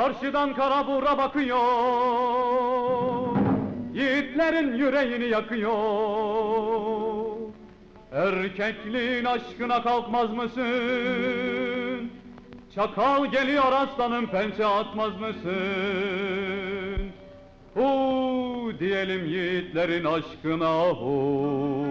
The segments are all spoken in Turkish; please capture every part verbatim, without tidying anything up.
Karşıdan kara bura bakıyor, yiğitlerin yüreğini yakıyor. Erkekliğin aşkına kalkmaz mısın? Çakal geliyor aslanım, pençe atmaz mısın? Hu diyelim yiğitlerin aşkına hu.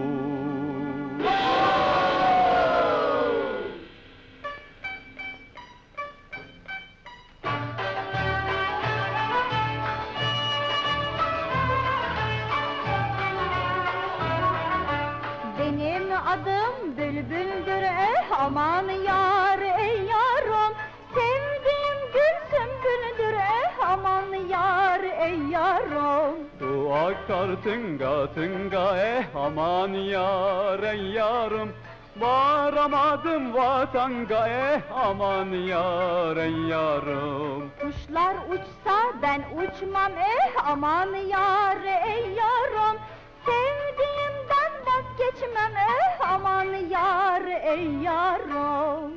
Benim adım Bülbüldür, eh aman yar ey yarom. Sevdiğim gül sümbüldür, eh aman yar ey yarom. Su akar tınga tınga, eh aman yar ey yarım. Varamadım vatanga, eh aman yar ey yarım. Kuşlar uçsa ben uçmam, eh aman yar ey yarom. Sevdiğimden vazgeçmem, eh aman yar ey yarom.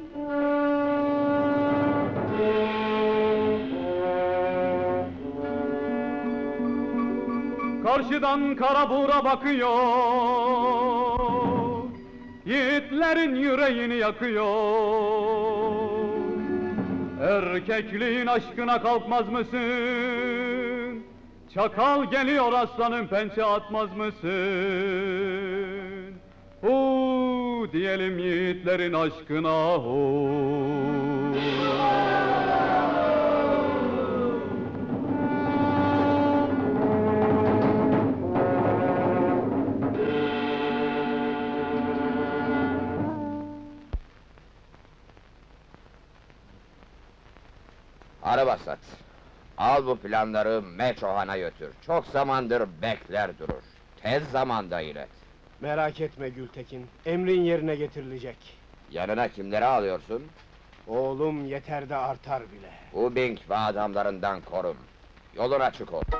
Karşıdan kara bura bakıyor, yiğitlerin yüreğini yakıyor. Erkekliğin aşkına kalkmaz mısın? Çakal geliyor aslanım, pençe atmaz mısın? Hu diyelim yiğitlerin aşkına hu. Arabasat, al bu planları Meçohan'a götür. Çok zamandır bekler durur. Tez zamanda ilet. Merak etme Gültekin, emrin yerine getirilecek. Yanına kimleri alıyorsun? Oğlum yeter de artar bile. Hubing ve adamlarından korum. Yolun açık ol.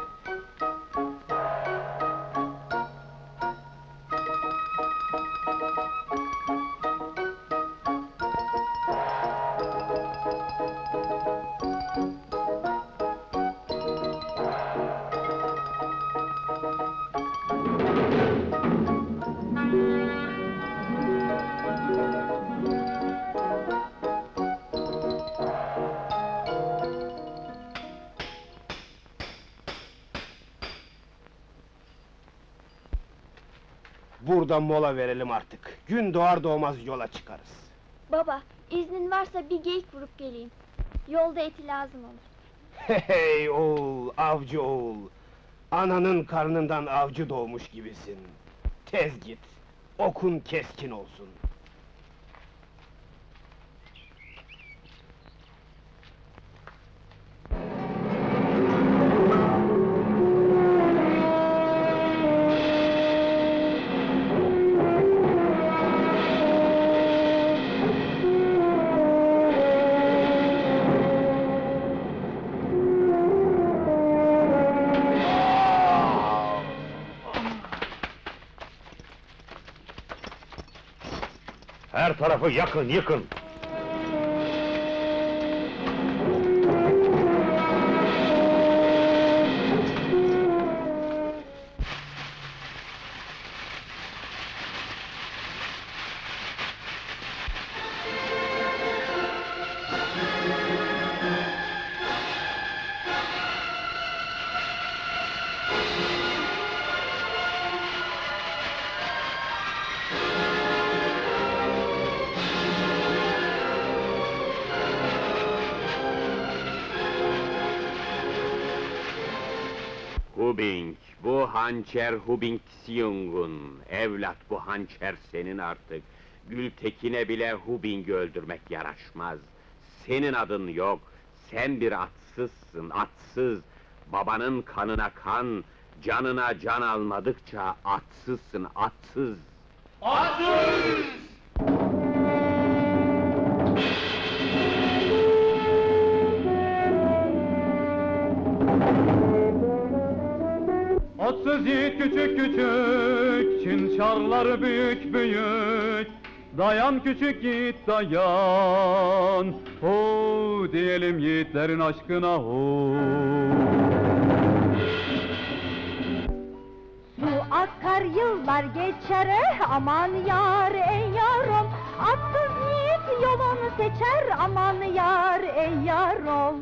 Burada mola verelim artık. Gün doğar doğmaz yola çıkarız. Baba, iznin varsa bir geyik vurup geleyim. Yolda eti lazım olur. Hey oğul, avcı oğul! Ananın karnından avcı doğmuş gibisin. Tez git, okun keskin olsun. Her tarafı yakın, yıkın! Hubing, bu hançer Hubing Siyung'un. Evlat, bu hançer senin artık. Gültekin'e bile Hubing'i öldürmek yaraşmaz. Senin adın yok, sen bir atsızsın, atsız. Babanın kanına kan, canına can almadıkça atsızsın, atsız. Atsız! Atsız yiğit küçük küçük, çinçarları büyük büyük. Dayan küçük yiğit dayan, ho diyelim yiğitlerin aşkına ho. Su akar yıllar geçer eh aman yar ey yarom. Atsız yiğit yolunu seçer aman yar ey yarom.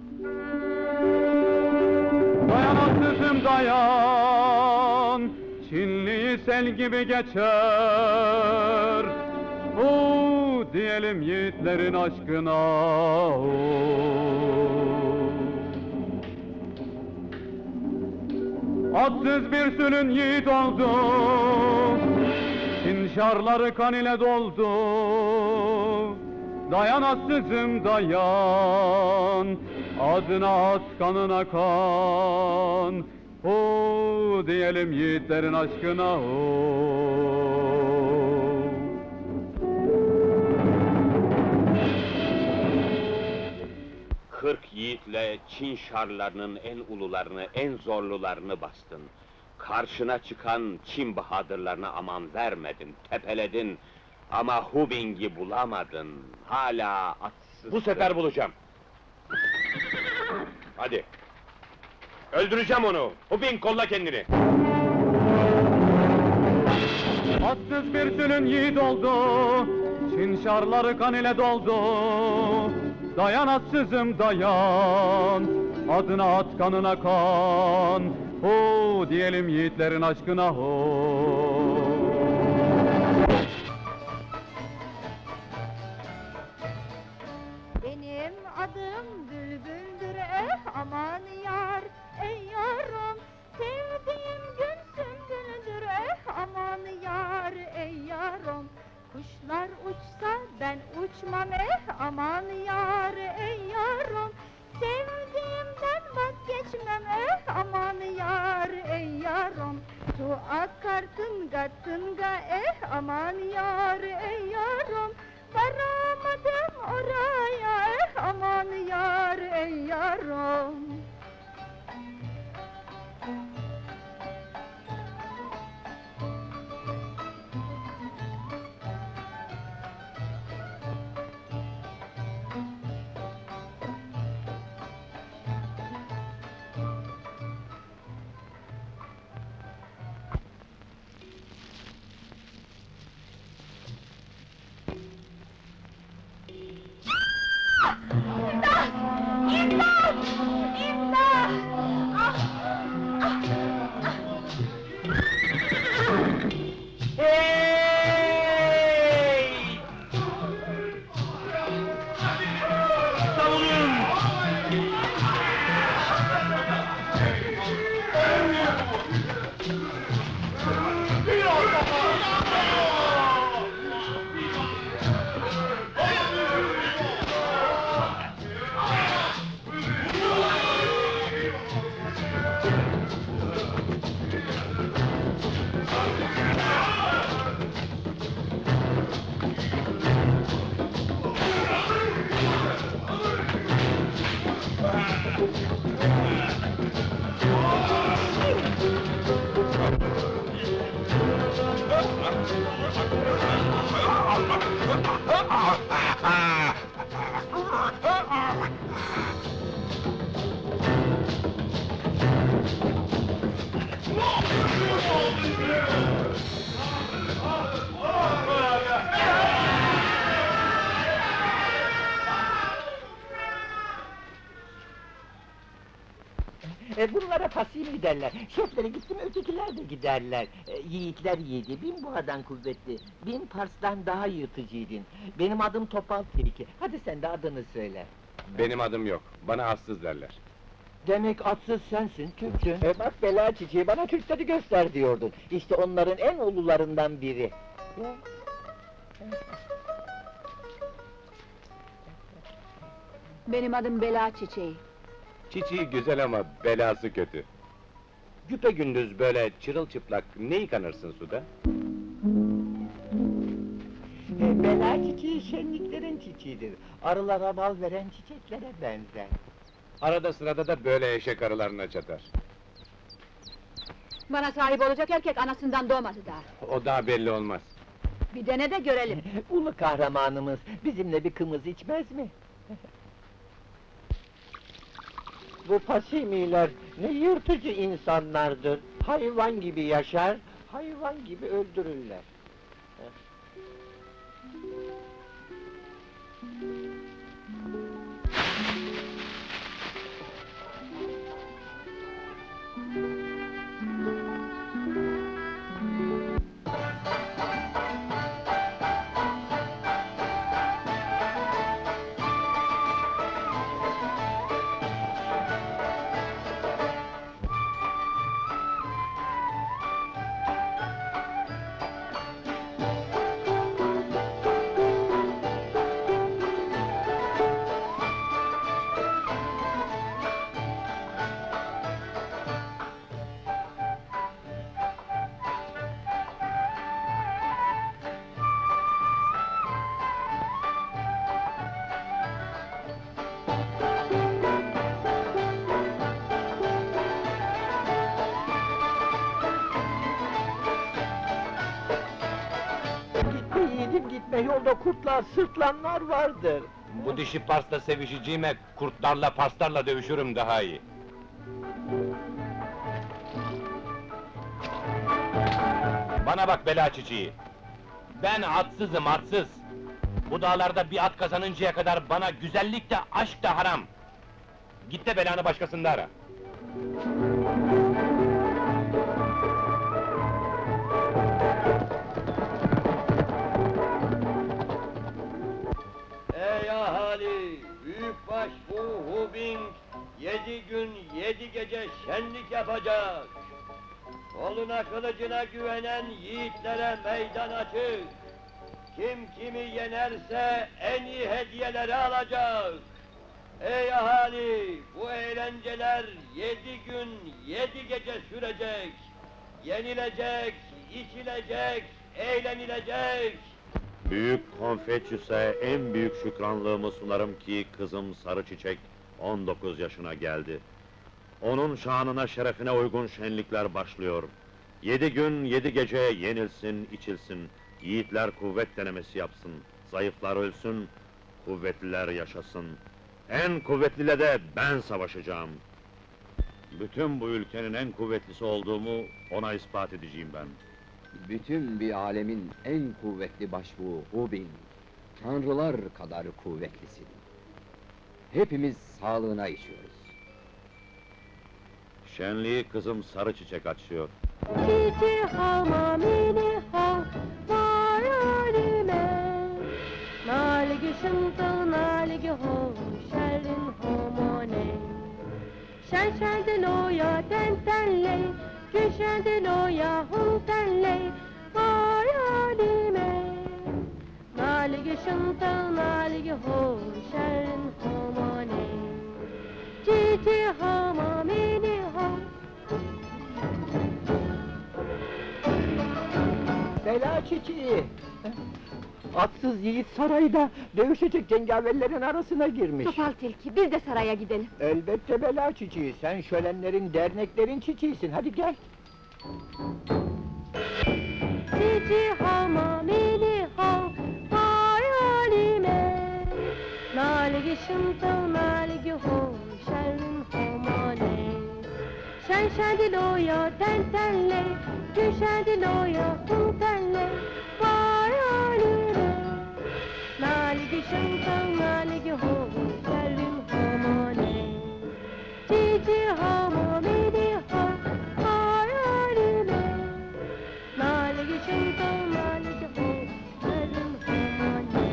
Dayan atsızım dayan, Çinliyi sel gibi geçer. O diyelim yiğitlerin aşkına. O. Atsız bir sülün yiğit oldu, Çin kan ile doldu. Dayan atsızım dayan, adına at kanına kan. O diyelim yiğitlerin aşkına o. Kırk yiğitle Çin şarlarının en ulularını, en zorlularını bastın. Karşına çıkan Çin bahadırlarına aman vermedin, tepeledin. Ama Hubing'i bulamadın, hala atsız... Bu sefer bulacağım. Hadi. Öldüreceğim onu. Hubing, kolla kendini. Atsız bir sülün yiğit oldu, Çin şarları kan ile doldu. Dayan atsızım dayan, adına at kanına kan. Ho diyelim yiğitlerin aşkına ho. Benim adım bülbüldür eh aman yar ey yarom. Sevdiğim gün sümbüldür eh aman yar ey yarom. Kuşlar uçsa ben uçmam eh aman yar ey yarom. Sevdiğimden vazgeçmem eh aman yar ey yarom. Su akar tınga tınga eh aman yar ey yarom. Varamadım oraya eh aman yar ey yarom. E, bunlara fasil mi derler? Şefleri gitti mi ötekiler de giderler. E, yiğitler yiğidi, bin boğadan kuvvetli, bin Pars'tan daha yırtıcıydın. Benim adım Topal Tilki, hadi sen de adını söyle. Benim adım yok. Bana atsız derler. Demek atsız sensin, Türk'sün. E bak bela çiçeği, bana Türkleri göster diyordun. İşte onların en ulularından biri. Benim adım Bela Çiçeği. Çiçeği güzel ama belası kötü. Güpegündüz böyle çırılçıplak ne yıkanırsın suda? E, bela çiçeği şenliklerin çiçeğidir. Arılara bal veren çiçeklere benzer. Arada sırada da böyle eşek arılarına çatar. Bana sahip olacak erkek anasından doğmadı daha. O daha belli olmaz. Bir dene de görelim. Ulu kahramanımız bizimle bir kımız içmez mi? Bu pasimiler ne yırtıcı insanlardır. Hayvan gibi yaşar, hayvan gibi öldürürler. Gitme yiğidim gitme, yolda kurtlar, sırtlanlar vardır. Bu dişi Pars'la sevişeceğime, kurtlarla, Parslarla dövüşürüm daha iyi. Bana bak bela çiçeği! Ben atsızım, atsız! Bu dağlarda bir at kazanıncaya kadar bana güzellik de, aşk da haram! Git de belanı başkasında ara! Ey ahali! Büyükbaş bu Hubing yedi gün yedi gece şenlik yapacak. Koluna kılıcına güvenen yiğitlere meydan açık. Kim kimi yenerse en iyi hediyeleri alacak. Ey ahali! Bu eğlenceler yedi gün yedi gece sürecek. Yenilecek, içilecek, eğlenilecek. Büyük Konfüçyüs'e en büyük şükranlığımı sunarım ki kızım Sarı Çiçek on dokuz yaşına geldi. Onun şanına şerefine uygun şenlikler başlıyor. Yedi gün yedi gece yenilsin içilsin. Yiğitler kuvvet denemesi yapsın. Zayıflar ölsün, kuvvetliler yaşasın. En kuvvetliyle de ben savaşacağım. Bütün bu ülkenin en kuvvetlisi olduğumu ona ispat edeceğim ben. Bütün bir alemin en kuvvetli başbuğu Hubing. Tanrılar kadar kuvvetlisin. Hepimiz sağlığına içiyoruz. Şenliği kızım Sarı Çiçek açıyor. Cici hama mini ha varalime Nalige şımtıl nalige ho şerin homone Şen şen de loya ten ten ley Güşen de loya hum ten ley Varalime Nalige şımtıl nalige ho şerin homone Cici hama mini ha Bela çiçeği! Atsız yiğit sarayda dövüşecek cengaverlerin arasına girmiş. Topal tilki, biz de saraya gidelim. Elbette bela çiçeği, sen şölenlerin, derneklerin çiçeğisin, hadi gel! Cici hama mili ha hayalime Naligi şımtıl naligi ho şerin homane Şen şen di loya ten ten ley Güşen di loya hum ten ley Hayalime Naligi şımtıl naligi ho şerin homane Cici hama mili ha hayalime Naligi şımtıl naligi ho şerin homane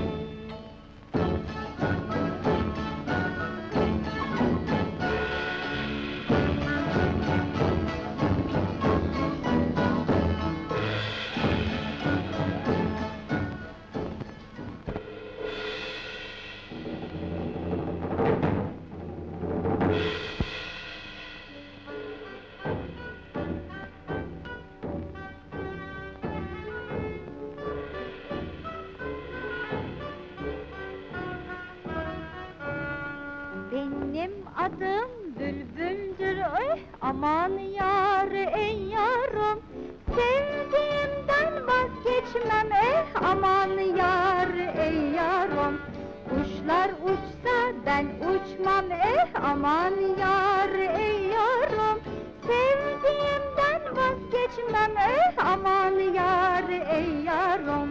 Benim adım Bülbüldür, oy aman yar ey yarım Sevdiğimden vazgeçmem eh aman yar ey yarom. Kuşlar uçsa ben uçmam eh, aman yar ey yarom. Sevdiğimden vazgeçmem eh, aman yar ey yarom.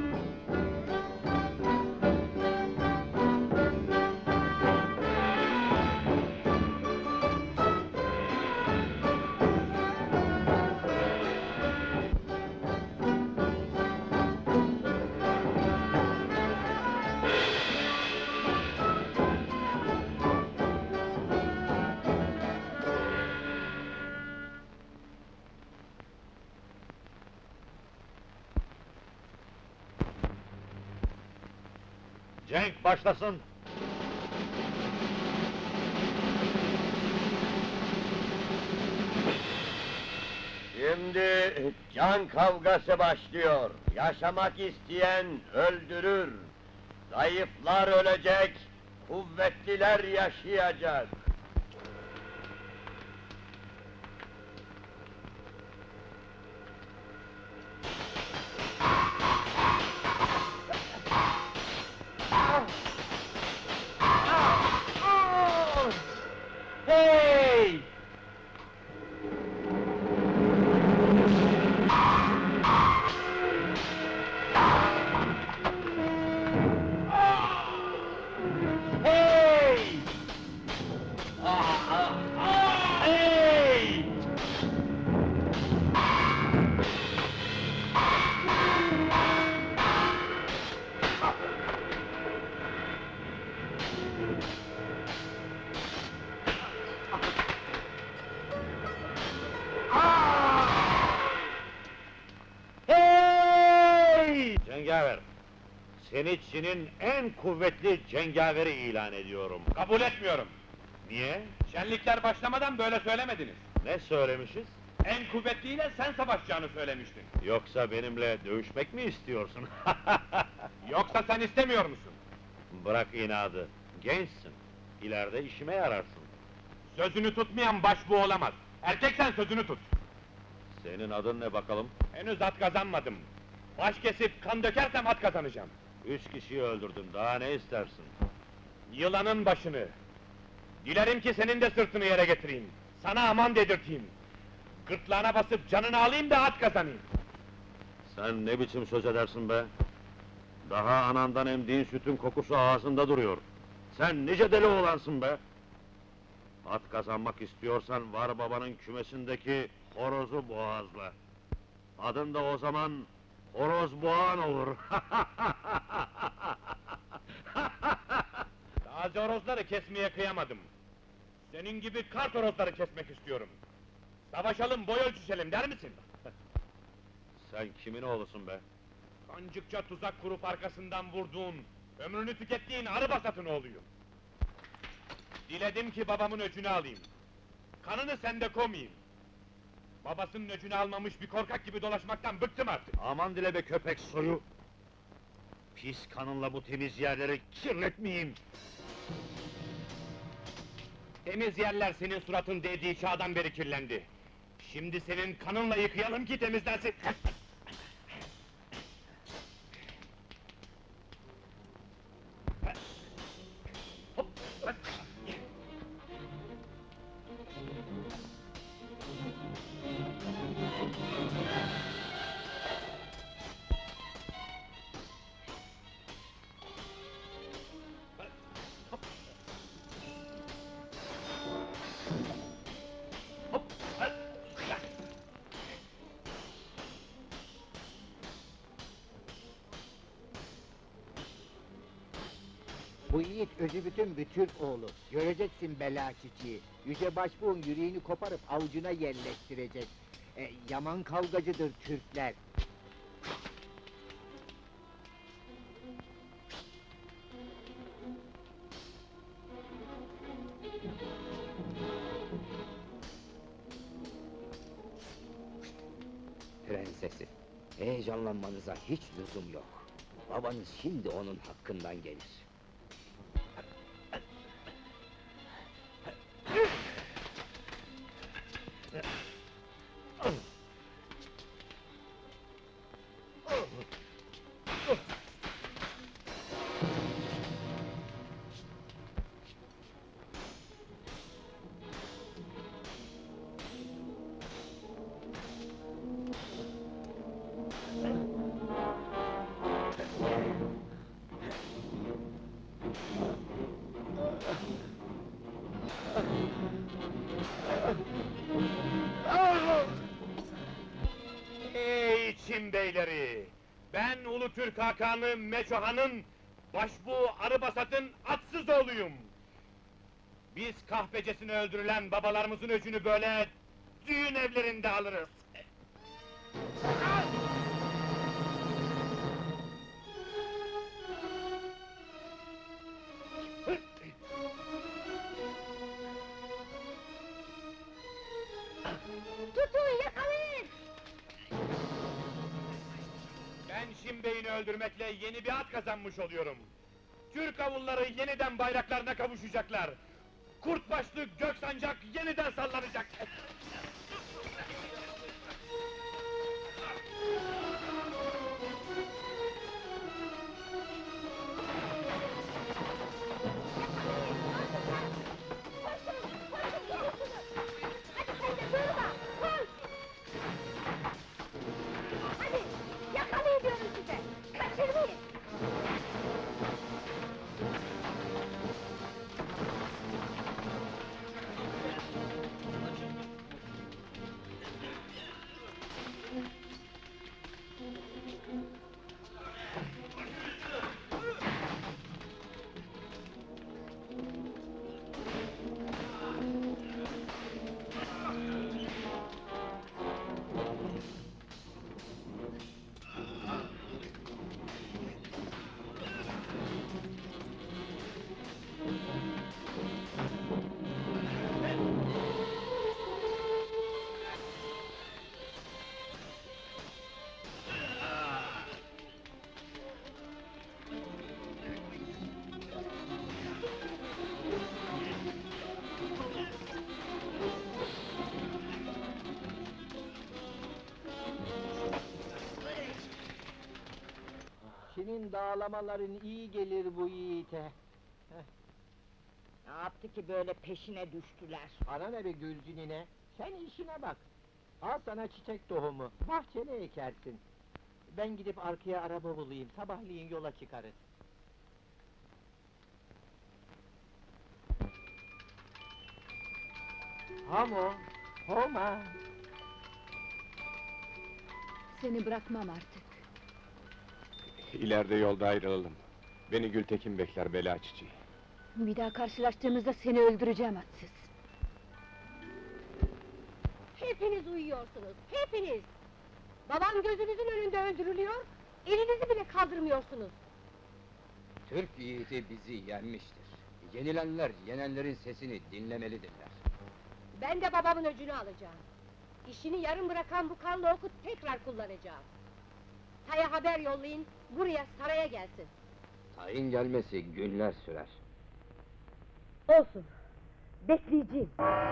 Cenk başlasın! Şimdi can kavgası başlıyor. Yaşamak isteyen öldürür. Zayıflar ölecek, kuvvetliler yaşayacak. Hey! Hey! Ah, ah, ah! Hey! Hey! Cengaver! Seni Çin'in en kuvvetli cengaveri ilan ediyorum. Kabul etmiyorum. Niye? Şenlikler başlamadan böyle söylemediniz. Ne söylemişiz? En kuvvetliyle sen savaşacağını söylemiştin. Yoksa benimle dövüşmek mi istiyorsun? Yoksa sen istemiyor musun? Bırak inadı, gençsin. İleride işime yararsın. Sözünü tutmayan başbuğ olamaz. Erkek sen sözünü tut. Senin adın ne bakalım? Henüz at kazanmadım. Baş kesip kan dökersem at kazanacağım. Üç kişiyi öldürdün, daha ne istersin? Yılanın başını. Dilerim ki senin de sırtını yere getireyim. Sana aman dedirteyim. Gırtlağına basıp canını alayım da at kazanayım. Sen ne biçim söz edersin be? Daha anandan emdiğin sütün kokusu ağzında duruyor. Sen nice deli oğlansın be! At kazanmak istiyorsan var babanın kümesindeki horozu boğazla. Adın da o zaman Horoz Boğan olur. Taze horozları kesmeye kıyamadım. Senin gibi kart horozları kesmek istiyorum. Savaşalım, boy ölçüşelim der misin? Sen kimin oğlusun be? Kancıkça tuzak kurup arkasından vurduğun, ömrünü tükettiğin arı basatın oğluyum. Diledim ki babamın öcünü alayım. Kanını sende koymayayım. Babasının öcünü almamış bir korkak gibi dolaşmaktan bıktım artık. Aman dile be köpek soyu! Pis kanınla bu temiz yerleri kirletmeyeyim! Temiz yerler senin suratın değdiği çağdan beri kirlendi. Şimdi senin kanınla yıkayalım ki temizlensin. Bu yiğit özü bütün bir Türk oğlu. Göreceksin bela çiçeği. Yüce Başbuğ'un yüreğini koparıp avucuna yerleştirecek. E, yaman kavgacıdır Türkler. Prensesi, heyecanlanmanıza hiç lüzum yok. Babanız şimdi onun hakkından gelir. Çin beyleri! Ben Ulu Türk Hakanı Meçohan'ın, başbuğu Arıbasat'ın atsız oğluyum! Biz kahpecesine öldürülen babalarımızın öcünü böyle düğün evlerinde alırız! Tutun, yakalayın! Ben Şimbey'ini öldürmekle yeni bir at kazanmış oluyorum. Türk avulları yeniden bayraklarına kavuşacaklar. Kurt başlı gök sancak yeniden sallanacak. Hadi, yakalayın diyorum size! Kaçırmayın! Senin dağlamaların iyi gelir bu yiğite. Ne yaptı ki böyle peşine düştüler? Ana ne be Gülcünine, sen işine bak. Al sana çiçek tohumu, bahçene ekersin. Ben gidip arkaya araba bulayım, sabahleyin yola çıkarız. Hamo, homa. Seni bırakmam artık. İleride yolda ayrılalım. Beni Gültekin bekler bela çiçeği. Bir daha karşılaştığımızda seni öldüreceğim atsız. Hepiniz uyuyorsunuz, hepiniz! Babam gözünüzün önünde öldürülüyor, elinizi bile kaldırmıyorsunuz. Türk yiğidi bizi yenmiştir. Yenilenler, yenenlerin sesini dinlemelidirler. Ben de babamın öcünü alacağım. İşini yarım bırakan bu kanlı oku tekrar kullanacağım. Tay'a haber yollayın, buraya, saraya gelsin. Tayin gelmesi günler sürer. Olsun, bekleyeceğim.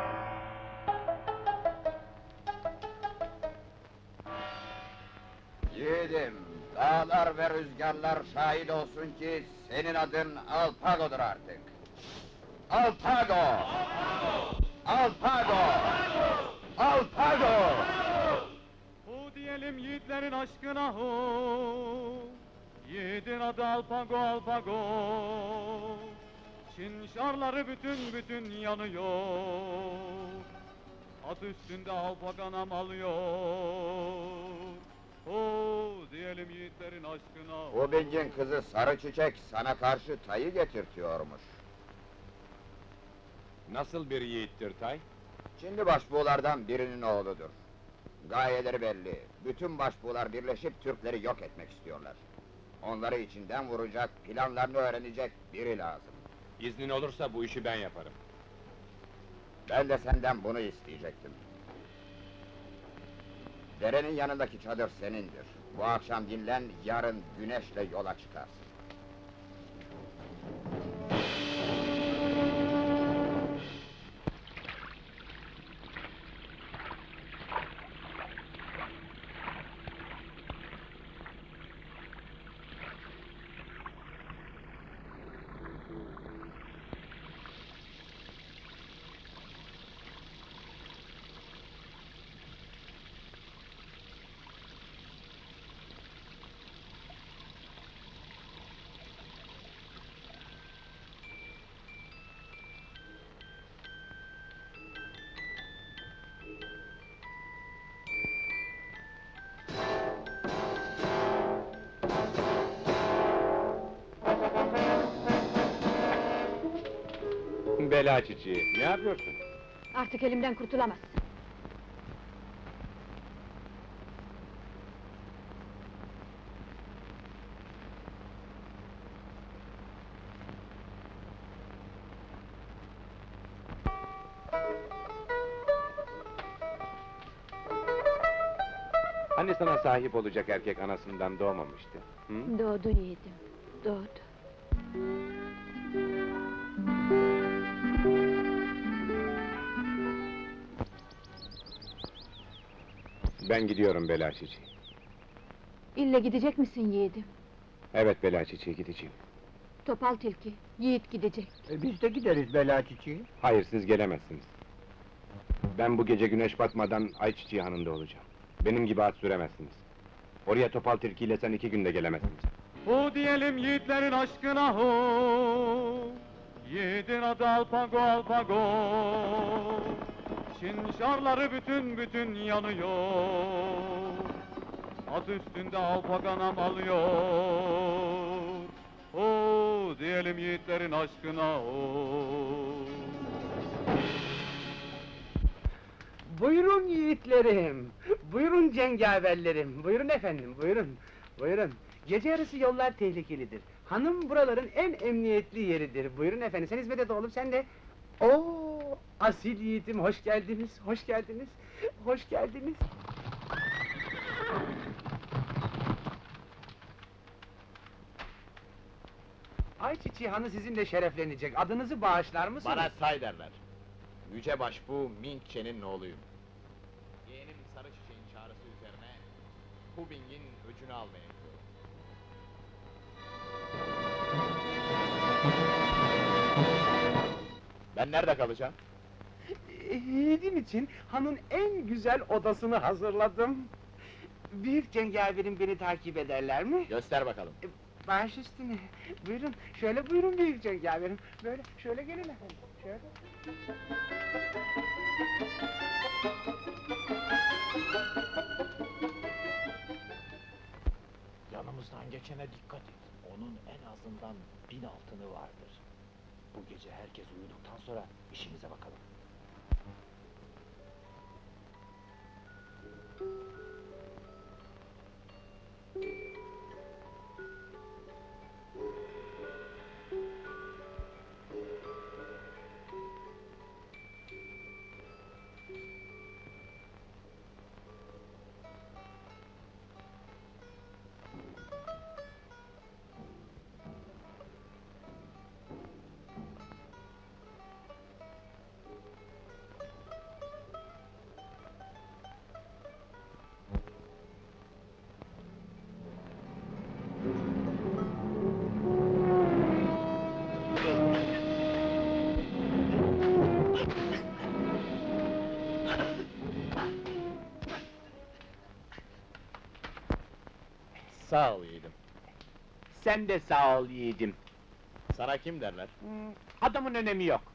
Yiğidim, dağlar ve rüzgarlar şahit olsun ki senin adın Alpago'dur artık. Alpago! Alpago! Alpago! Hu diyelim yiğitlerin aşkına hu. Yiğidin adı Alpago, Alpago. Çin şarları bütün bütün yanıyor. At üstünde Alpaganam alıyor. Hu diyelim yiğitlerin aşkına hu. Bu bilgin kızı Sarı Çiçek sana karşı tayı getirtiyormuş. Nasıl bir yiğittir Tay? Çinli başbuğlardan birinin oğludur. Gayeleri belli. Bütün başbuğlar birleşip Türkleri yok etmek istiyorlar. Onları içinden vuracak, planlarını öğrenecek biri lazım. İznin olursa bu işi ben yaparım. Ben de senden bunu isteyecektim. Derenin yanındaki çadır senindir. Bu akşam dinlen, yarın güneşle yola çıkarsın. bela çiçeği, ne yapıyorsun? Artık elimden kurtulamaz. Hani sana sahip olacak erkek anasından doğmamıştı? Hı? Doğdu yiğidim, doğdu. Ben gidiyorum bela çiçeği. İlle gidecek misin yiğidim? Evet bela çiçeği, gideceğim. Topal tilki, yiğit gidecek. E, biz de gideriz bela çiçeği. Hayır, siz gelemezsiniz. Ben bu gece güneş batmadan Ayçiçeği Hanı'nda olacağım. Benim gibi at süremezsiniz. Oraya topal tilkiyle sen iki günde gelemezsiniz. Hu diyelim yiğitlerin aşkına hu. Yiğidin adı Alpago Alpago. Şinşarları bütün bütün yanıyor. At üstünde alpaganam alıyor. Hu diyelim yiğitlerin aşkına hu. Buyurun yiğitlerim, buyurun cengaverlerim, buyurun efendim, buyurun, buyurun. Gece yarısı yollar tehlikelidir. Hanım buraların en emniyetli yeridir. Buyurun efendim, sen hizmet et oğlum, sen de. Oo, asil yiğitim, hoş geldiniz, hoş geldiniz, hoş geldiniz. Ayçiçeği Hanı sizinle şereflenecek, adınızı bağışlar mısınız? Bana say derler. Yücebaş bu Minkçe'nin oğluyum. Yeğenim Sarı Çiçek'in çağrısı üzerine Hubing'in öcünü almaya gidiyorum. Ben nerede kalacağım? Yiğidim için hanın en güzel odasını hazırladım. Büyük cengaverim beni takip ederler mi? Göster bakalım. Baş üstüne. Buyurun, şöyle buyurun büyük cengaverim. Böyle, şöyle gelin efendim. Şöyle. Yanımızdan geçene dikkat et. Onun en azından bin altını vardır. Bu gece herkes uyuduktan sonra işimize bakalım. Sağ ol yiğidim. Sen de sağ ol yiğidim. Sana kim derler? Adamın önemi yok.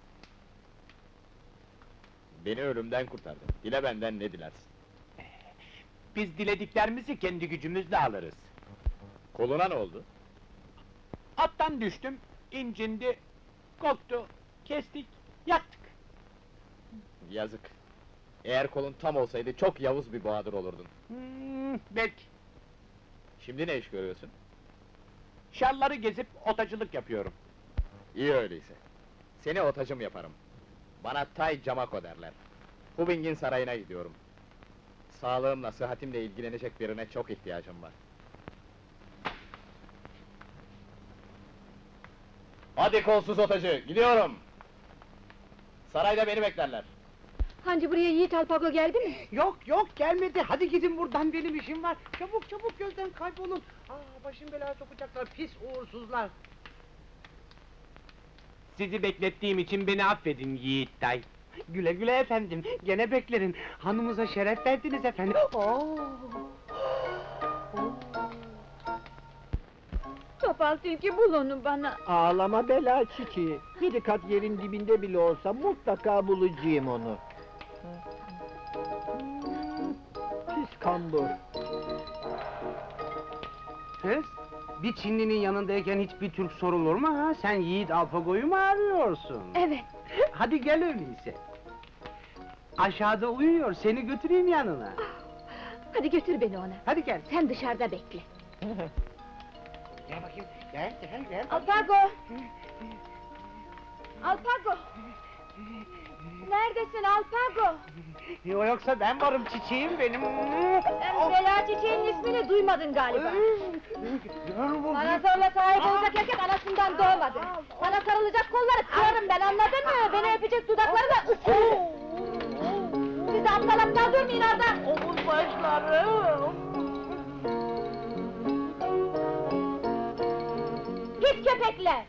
Beni ölümden kurtardın. Dile benden ne dilersin? Biz dilediklerimizi kendi gücümüzle alırız. Koluna ne oldu? Attan düştüm, incindi, koptu, kestik, yaktık. Yazık. Eğer kolun tam olsaydı çok yavuz bir bahadır olurdun. Hmm, belki. Şimdi ne iş görüyorsun? Şalları gezip otacılık yapıyorum. İyi öyleyse. Seni otacım yaparım. Bana Tay Camako derler. Hubing'in sarayına gidiyorum. Sağlığımla, sıhhatimle ilgilenecek birine çok ihtiyacım var. Hadi kolsuz otacı, gidiyorum! Sarayda beni beklerler. Hancı buraya Yiğit Alpago geldi mi? Yok yok gelmedi, hadi gidin buradan, benim işim var. Çabuk çabuk gözden kaybolun. Aa, başım belaya sokacaklar, pis uğursuzlar. Sizi beklettiğim için beni affedin Yiğit Tay. Güle güle efendim, gene beklerin. Hanımıza şeref verdiniz efendim. Oo. Topal tilki bul onu bana. Ağlama bela çiçeği. Yedi kat yerin dibinde bile olsa mutlaka bulacağım onu. Pis kambur. Kız, bir Çinlinin yanındayken hiçbir Türk sorulur mu ha? Sen Yiğit Alpago'yu mu arıyorsun? Evet. Hadi gel öyleyse. Aşağıda uyuyor, seni götüreyim yanına. Hadi götür beni ona. Hadi gel. Sen dışarıda bekle. Gel bakayım, gel, gel, gel. Alpago! Alpago! Neredesin Alpago? Yo, yoksa ben varım, çiçeğim benim. Sen Bela çiçeğinin ismini duymadın galiba. Sana zorla sahip olacak erkek anasından doğmadı. Sana sarılacak kolları kırarım ben, anladın mı? Beni öpecek dudakları da ısırırım. Siz de aptal aptal durmayın orada. Omuz başlarım. Pis köpekler!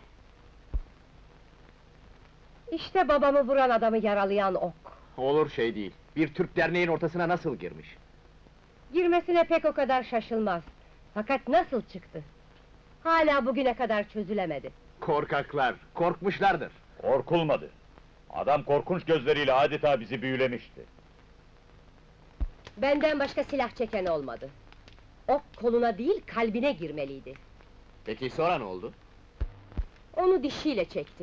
İşte babamı vuran adamı yaralayan ok. Olur şey değil. Bir Türk derneğin ortasına nasıl girmiş? Girmesine pek o kadar şaşılmaz. Fakat nasıl çıktı? Hala bugüne kadar çözülemedi. Korkaklar, korkmuşlardır. Korkulmadı. Adam korkunç gözleriyle adeta bizi büyülemişti. Benden başka silah çeken olmadı. Ok koluna değil, kalbine girmeliydi. Peki sonra ne oldu? Onu dişiyle çekti.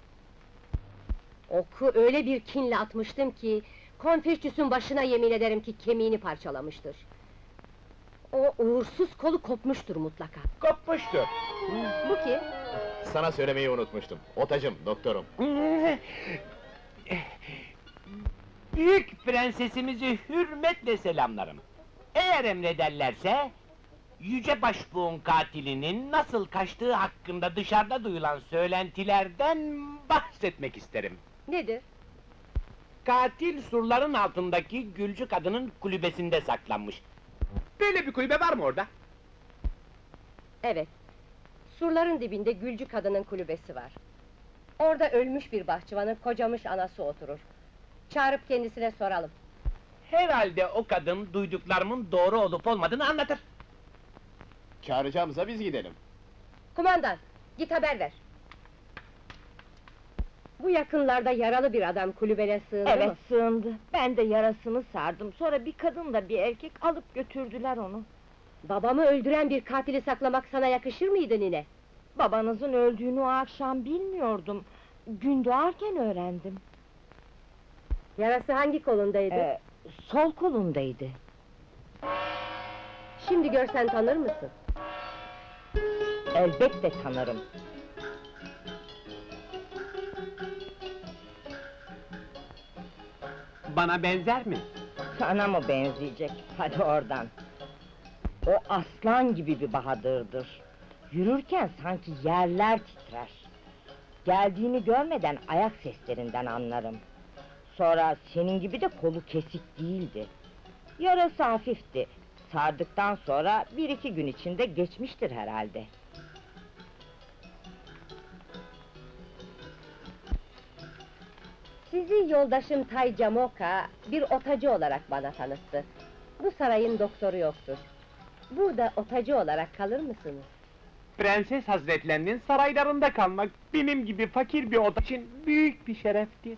Oku öyle bir kinle atmıştım ki... Konfüçyüs'ün başına yemin ederim ki kemiğini parçalamıştır. O uğursuz kolu kopmuştur mutlaka. Kopmuştur. Bu kim? Sana söylemeyi unutmuştum. Otacım, doktorum. Büyük prensesimizi hürmetle selamlarım. Eğer emrederlerse... Yüce Başbuğ'un katilinin nasıl kaçtığı hakkında dışarıda duyulan söylentilerden bahsetmek isterim. Nedir? Katil surların altındaki Gülcü kadının kulübesinde saklanmış. Böyle bir kulübe var mı orada? Evet. Surların dibinde Gülcü kadının kulübesi var. Orada ölmüş bir bahçıvanın kocamış anası oturur. Çağırıp kendisine soralım. Herhalde o kadın duyduklarımın doğru olup olmadığını anlatır. Çağıracağımıza biz gidelim. Kumandan, git haber ver. Bu yakınlarda yaralı bir adam kulübene sığındı Evet mı? sığındı. Ben de yarasını sardım. Sonra bir kadınla bir erkek alıp götürdüler onu. Babamı öldüren bir katili saklamak sana yakışır mıydı nine? Babanızın öldüğünü o akşam bilmiyordum. Gün doğarken öğrendim. Yarası hangi kolundaydı? Ee, sol kolundaydı. Şimdi görsen tanır mısın? Elbette tanırım. Bana benzer mi? Sana mı benzeyecek? Hadi oradan. O aslan gibi bir bahadırdır. Yürürken sanki yerler titrer. Geldiğini görmeden ayak seslerinden anlarım. Sonra senin gibi de kolu kesik değildi. Yarası hafifti. Sardıktan sonra bir iki gün içinde geçmiştir herhalde. Sizi yoldaşım Tay Camoka bir otacı olarak bana tanıttı. Bu sarayın doktoru yoktur. Burada otacı olarak kalır mısınız? Prenses hazretlerinin saraylarında kalmak benim gibi fakir bir oda için büyük bir şereftir.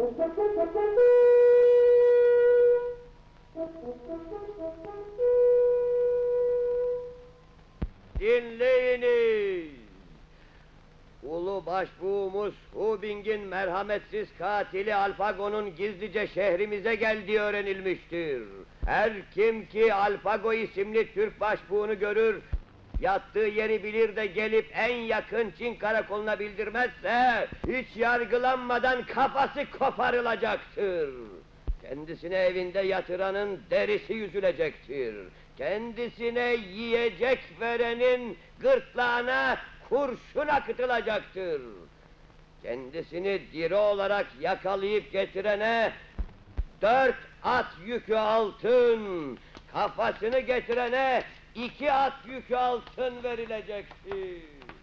Dinleyiniz! Ulu başbuğumuz Hubing'in merhametsiz katili Alpago'nun gizlice şehrimize geldiği öğrenilmiştir. Her kim ki Alpago isimli Türk başbuğunu görür, yattığı yeri bilir de gelip en yakın Çin karakoluna bildirmezse, hiç yargılanmadan kafası koparılacaktır. Kendisine evinde yatıranın derisi yüzülecektir. Kendisine yiyecek verenin gırtlağına kurşun akıtılacaktır. Kendisini diri olarak yakalayıp getirene dört at yükü altın, kafasını getirene iki at yükü altın verilecektir.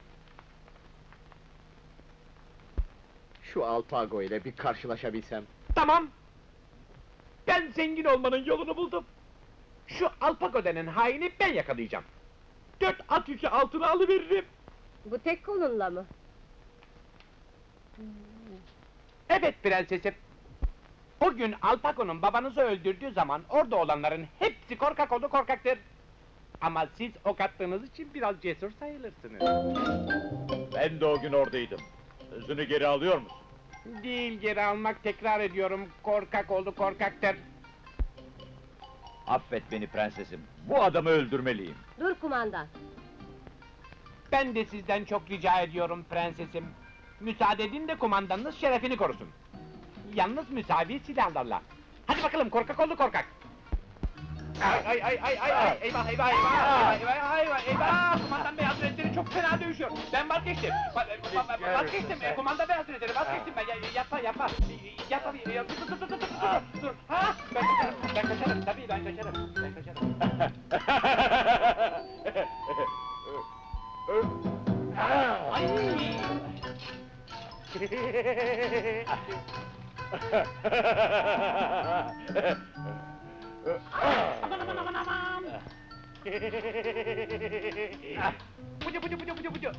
Şu Alpago ile bir karşılaşabilsem. Tamam! Ben zengin olmanın yolunu buldum. Şu Alpago denen haini ben yakalayacağım. Dört at yükü altına alıveririm. Bu tek kolunla mı? Evet prensesim. O gün Alpago'nun babanızı öldürdüğü zaman orada olanların hepsi korkak oldu korkaktır. Ama siz ok attığınız için biraz cesur sayılırsınız. Ben de o gün oradaydım. Sözünü geri alıyor musun? Değil, geri almak, tekrar ediyorum. Korkak oldu, korkaktır. Affet beni prensesim. Bu adamı öldürmeliyim. Dur kumandan. Ben de sizden çok rica ediyorum prensesim. Müsaade edin de kumandanınız şerefini korusun. Yalnız müsavi silahlarla. Hadi bakalım, korkak oldu korkak. Ay ay ay ay ay ay, eyvah eyvah eyvah, eyvah eyvah eyvah, kumandan bey hazretleri çok fena dövüşüyor. Ben vazgeçtim, Va- va- va- vazgeçtim, e, kumandan bey hazretleri vazgeçtim ben, ya- yapma yapma, yapma, ya- dur dur dur dur dur, dur, dur, ha, ben kaçarım, ben kaçarım, tabii ben kaçarım, ben kaçarım. Ay! Aman aman aman aman! Bucu bucu bucu bucu bucu!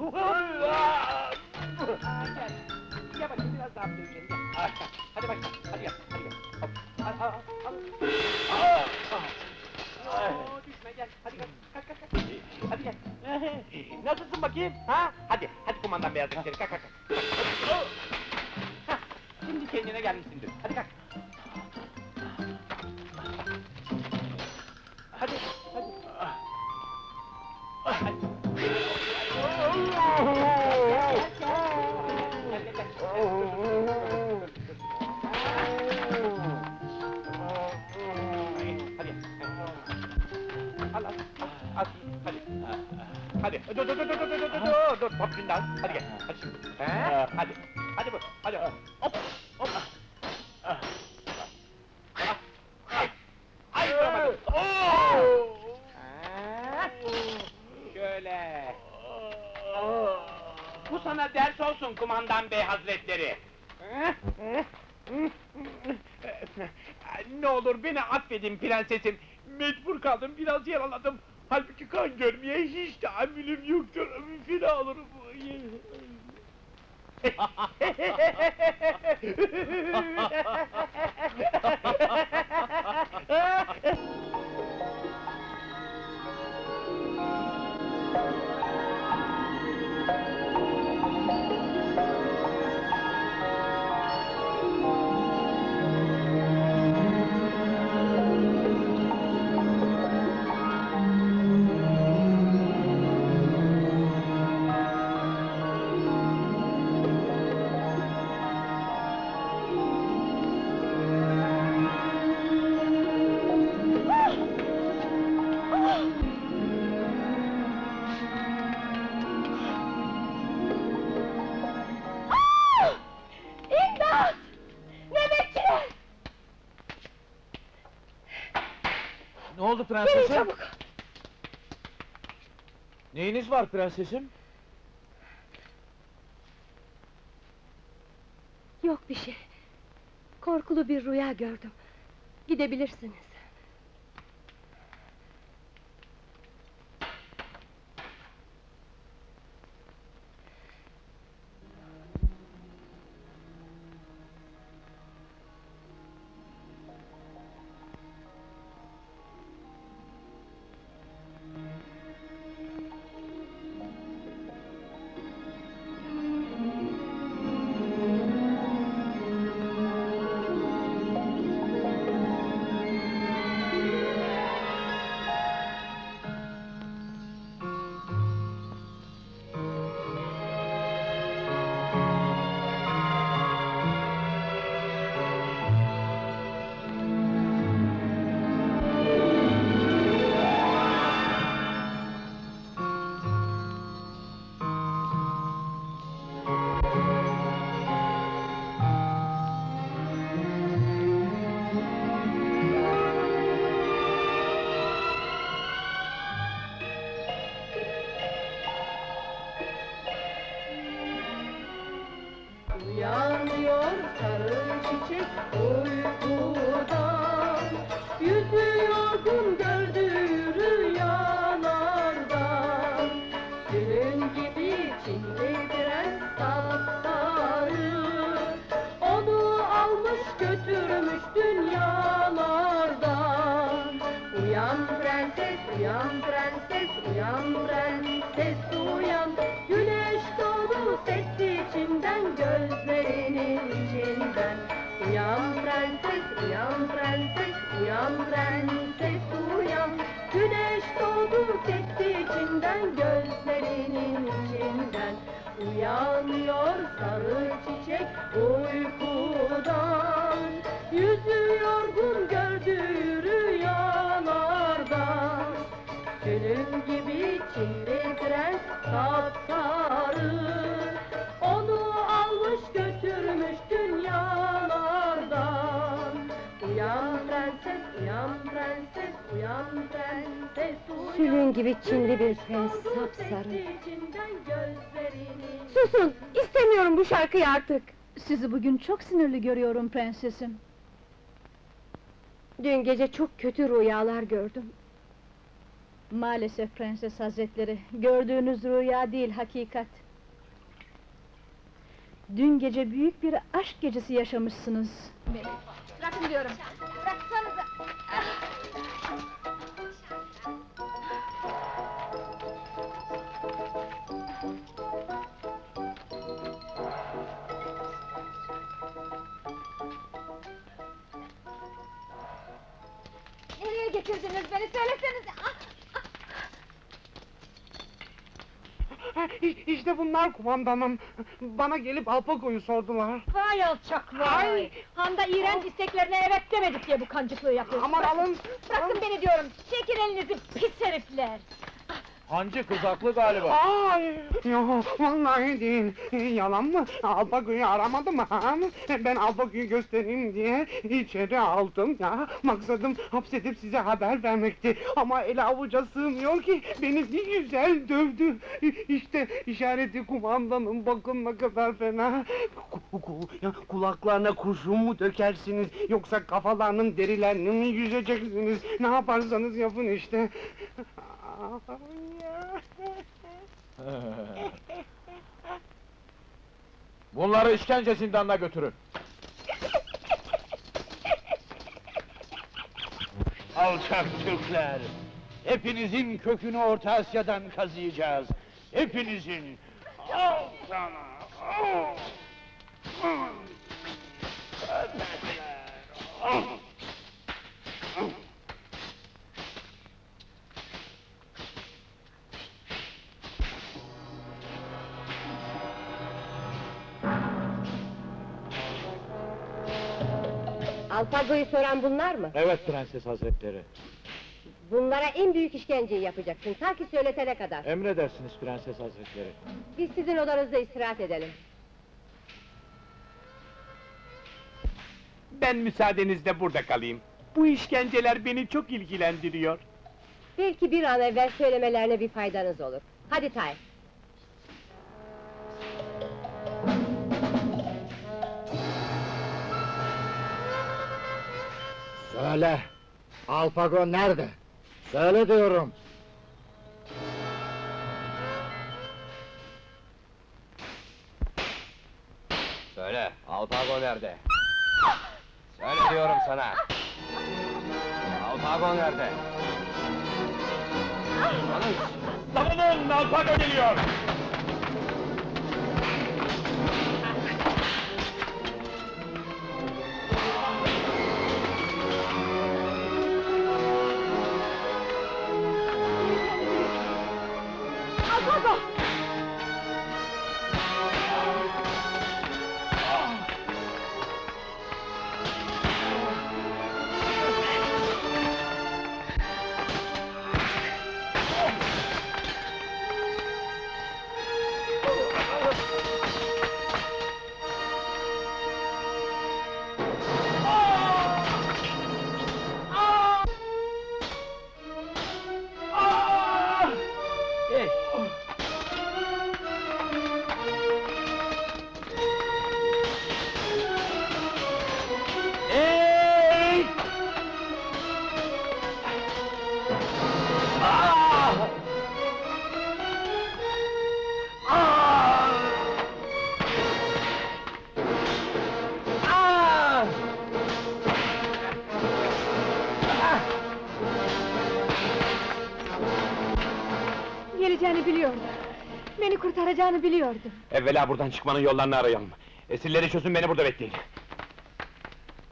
Gel, gel bakayım biraz daha dövüşelim, gel. Hadi bakayım, hadi gel, hadi gel. Hop, al, al, al. Oo, düşme gel, hadi gel, kalk kalk kalk. Hadi gel. Nasılsın bakayım, ha? Hadi, hadi kumandan beyaz renkleri, kalk kalk kalk. Hah, şimdi kendine gelmişsindir, hadi kalk. Hadi, hadi. Hadi. Hadi. Al, al, al, hadi. Hadi, dur, dur, dur, dur, dur, dur, dur, dur, dur, top şimdi al, hadi gel, hadi şimdi. He? Hadi, hadi bu, hadi, hop, hop. Ay, duramadım. Şöyle. Bu sana ders olsun kumandan bey hazretleri. Ne olur beni affedin prensesim. Mecbur kaldım, biraz yaraladım. Halbuki kan görmeye hiç tahammülüm yoktur. Fena olurum. İmdat! Nöbetçiler! Ne oldu Gelin prensesim? çabuk! Neyiniz var prensesim? Yok bir şey. Korkulu bir rüya gördüm. Gidebilirsiniz. Uyanıyor sarı çiçek uykudan, yüzü yorgun gördüğü rüyalardan. Gülün gibi Çinli prens sapsarı, onu almış götürmüş dünyalardan. Uyan prenses, uyan prenses, uyan prenses, uyan. Güneş doğdu setti içinden gözlerini. Uyan prenses, uyan prenses, uyan prenses, uyan. Güneş doğdu gitti içinden, gözlerinin içinden. Uyanıyor sarı çiçek uykudan. Yüzü yorgun gördüğü rüyalardan. Gülüm gibi Çinli prens sapsarı, onu almış götürmüş dünyalardan. Uyan prenses, uyan prenses, uyan prenses, uyan. Sülün gibi Çinli bir prens sapsarı. Susun! İstemiyorum bu şarkıyı artık! Sizi bugün çok sinirli görüyorum prensesim. Dün gece çok kötü rüyalar gördüm. Maalesef prenses hazretleri, gördüğünüz rüya değil hakikat. Dün gece büyük bir aşk gecesi yaşamışsınız. Bırakın diyorum. Bıraksanıza. Nereye getirdiniz beni? Söylesenize. Ah! İşte bunlar kumandanım. Bana gelip Alpago'yu sordular. Vay alçak vay! Ay! Handa iğrenç isteklerine evet demedik diye bu kancıklığı yapıyorsun. Aman alın! Bırakın beni diyorum! Çekin elinizi pis herifler! Hancı kız haklı galiba. Ay! Yo, vallahi değil. Yalan mı? Alpago'yu aramadım ha? Ben Alpago'yu göstereyim diye içeri aldım ya. Maksadım hapsedip size haber vermekti. Ama ele avuca sığmıyor ki beni bir güzel dövdü. İşte işareti kumandanım, bakın ne kadar fena. Ku- ku- ya, kulaklarına kurşun mu dökersiniz, yoksa kafalarının derilerini mi yüzeceksiniz? Ne yaparsanız yapın işte. Bunları işkence zindanına götürün. Alçak Türkler! Hepinizin kökünü Orta Asya'dan kazıyacağız. Hepinizin! Al sana! Al! Al! Al! Al! Alpago'yu soran bunlar mı? Evet prenses hazretleri. Bunlara en büyük işkenceyi yapacaksın, ta ki söyletene kadar. Emredersiniz prenses hazretleri. Biz sizin odanızda istirahat edelim. Ben müsaadenizle burada kalayım. Bu işkenceler beni çok ilgilendiriyor. Belki bir an evvel söylemelerine bir faydanız olur. Hadi Tay. Söyle! Alpago nerede? Söyle diyorum! Söyle, Alpago nerede? Söyle diyorum sana! Alpago nerede? Konuş! Savunun, Alpago geliyor! Alpago! Geleceğini biliyordum. Beni kurtaracağını biliyordum. Evvela buradan çıkmanın yollarını arayalım. Esirleri çözün, beni burada bekleyin.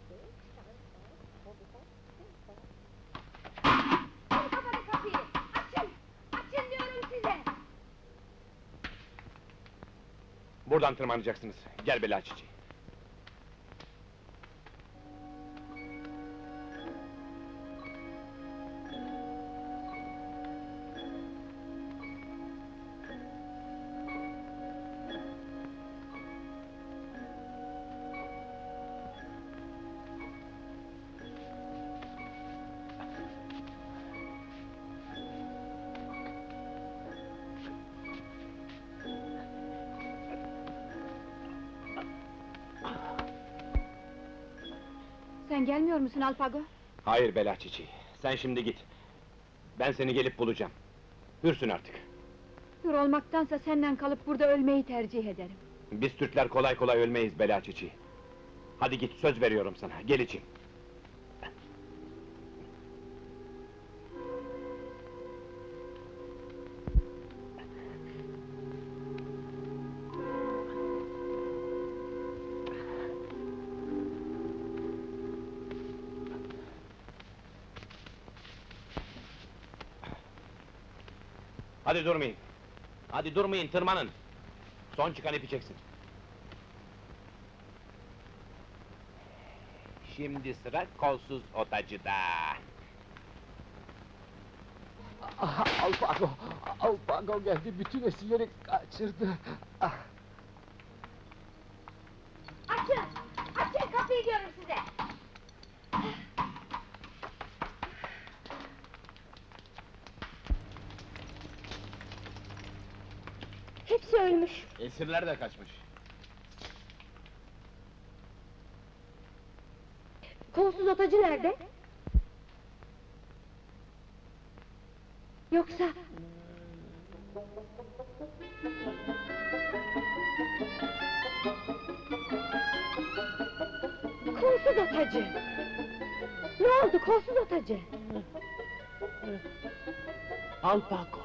Kapatın kapıyı! Açın! Açın diyorum size! Buradan tırmanacaksınız. Gel bela çiçeği. Sen gelmiyor musun Alpago? Hayır bela çiçeği. Sen şimdi git. Ben seni gelip bulacağım. Hürsün artık. Hür olmaktansa senden kalıp burada ölmeyi tercih ederim. Biz Türkler kolay kolay ölmeyiz bela çiçeği. Hadi git, söz veriyorum sana. Gel için. Hadi durmayın. Hadi durmayın, tırmanın. Son çıkan ipi çeksin. Şimdi sıra kolsuz otacıda. Ah, Alpago, Alpago geldi, bütün esirleri kaçırdı. Ah. Açın! Açın kapıyı diyorum size! Hepsi ölmüş. Esirler de kaçmış. Kolsuz otacı nerede? Yoksa... Kolsuz otacı! Ne oldu kolsuz otacı? Alpago!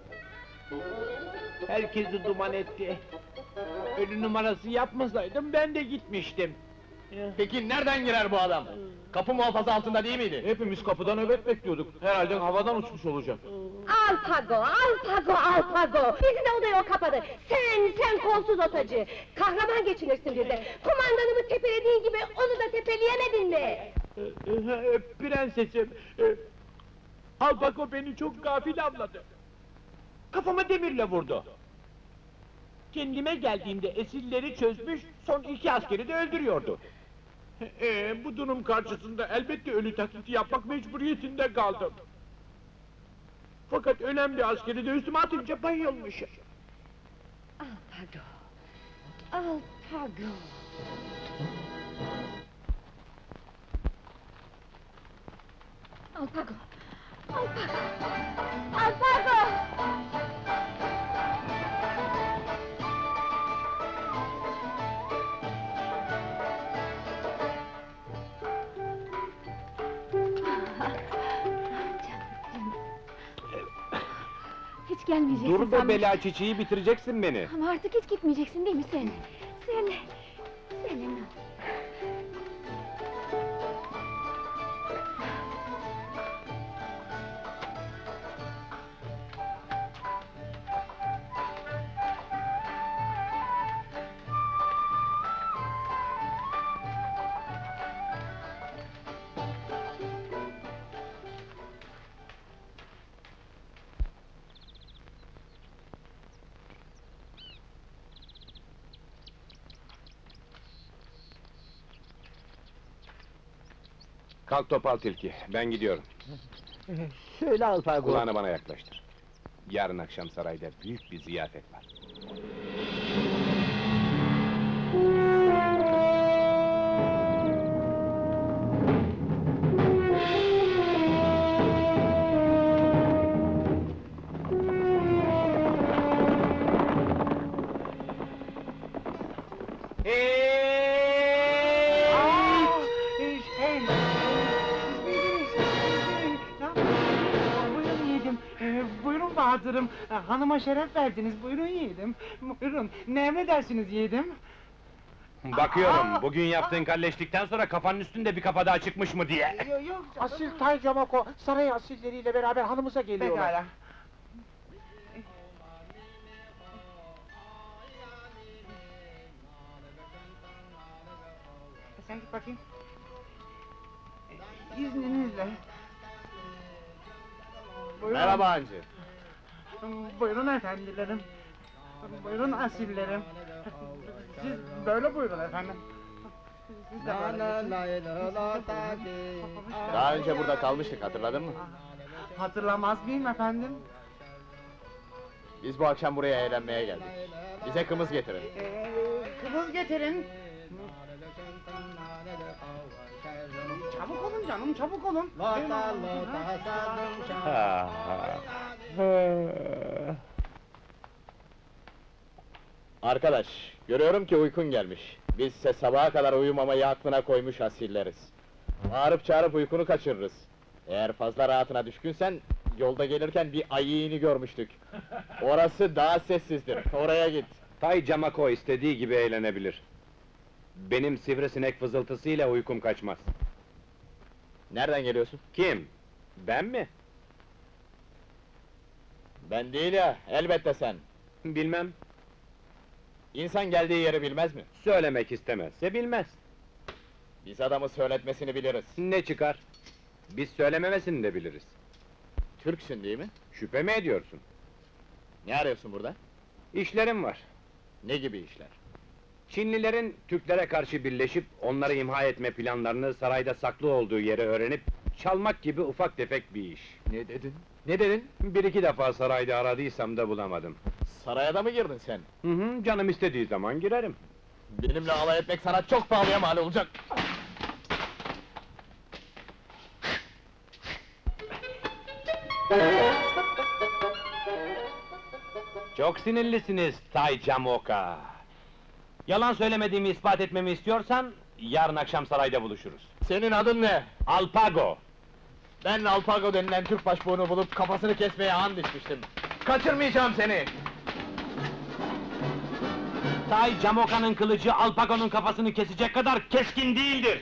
Herkesi duman etti. Ölü numarası yapmasaydım ben de gitmiştim. Peki nereden girer bu adam? Kapı muhafaza altında değil miydi? Hepimiz kapıdan nöbet bekliyorduk. Herhalde havadan uçmuş olacak. Alpago, Alpago, Alpago! Bizi de odaya o kapadı! Sen, sen kolsuz otacı! Kahraman geçinirsin bir de! Kumandanımı tepelediğin gibi onu da tepeleyemedin mi? Prensesim, e, Alpago beni çok gafil avladı. Kafama demirle vurdu. Kendime geldiğimde esirleri çözmüş, son iki askeri de öldürüyordu. Ee, bu durum karşısında elbette ölü taklidi yapmak mecburiyetinde kaldım. Fakat ölen bir askeri de üstüme atınca bayılmış. Alpago, Alpago! Alpago! Alpago! Alpago! Hiç gelmeyeceksin Dur be sanmıştım. bela çiçeği, bitireceksin beni. Ama artık hiç gitmeyeceksin değil mi sen? Söyle, söyle. Kalk topal tilki, ben gidiyorum. Söyle Alpago. Kulağını bana yaklaştır. Yarın akşam sarayda büyük bir ziyafet var. Buyurun yiğidim, ee, buyurun Bahadır'ım. Ee, Hanıma şeref verdiniz, buyurun yiğidim. Buyurun, ne emredersiniz yiğidim? Bakıyorum, bugün yaptığın kalleşlikten sonra kafanın üstünde bir kafa daha çıkmış mı diye. Yok yok. Asil Tay Camoko, saray asilleriyle beraber hanımıza geliyorlar. Pekala. Sen git bakayım. İzninizle. Buyurun. Merhaba Hancı. Buyurun efendilerim. Buyurun asillerim. Siz böyle buyurun efendim. Siz de böyle geçin. Daha önce burada kalmıştık, hatırladın mı? Hatırlamaz mıyım efendim? Biz bu akşam buraya eğlenmeye geldik. Bize kımız getirin. Ee, kımız getirin. Çabuk olun canım, çabuk olun. Arkadaş, görüyorum ki uykun gelmiş. Bizse sabaha kadar uyumamayı aklına koymuş asilleriz. Bağırıp çağırıp uykunu kaçırırız. Eğer fazla rahatına düşkünsen, yolda gelirken bir ayini görmüştük. Orası daha sessizdir, oraya git. Tay Camoko istediği gibi eğlenebilir. Benim sivrisinek fızıltısıyla uykum kaçmaz. Nereden geliyorsun? Kim? Ben mi? Ben değil ya, elbette sen. Bilmem. İnsan geldiği yeri bilmez mi? Söylemek istemezse bilmez. Biz adamı söyletmesini biliriz. Ne çıkar? Biz söylememesini de biliriz. Türksün değil mi? Şüphe mi ediyorsun? Ne arıyorsun burada? İşlerim var. Ne gibi işler? Çinlilerin Türklere karşı birleşip onları imha etme planlarını sarayda saklı olduğu yeri öğrenip çalmak gibi ufak tefek bir iş. Ne dedin? Ne dedin? Bir iki defa sarayda aradıysam da bulamadım. Saraya da mı girdin sen? Hı hı, canım istediği zaman girerim. Benimle alay etmek sana çok pahalıya mal olacak. Çok sinirlisiniz Tay Camoka. Yalan söylemediğimi ispat etmemi istiyorsan, yarın akşam sarayda buluşuruz. Senin adın ne? Alpago! Ben Alpago denilen Türk başbuğunu bulup kafasını kesmeye and içmiştim. Kaçırmayacağım seni! Tay Camoka'nın kılıcı Alpago'nun kafasını kesecek kadar keskin değildir!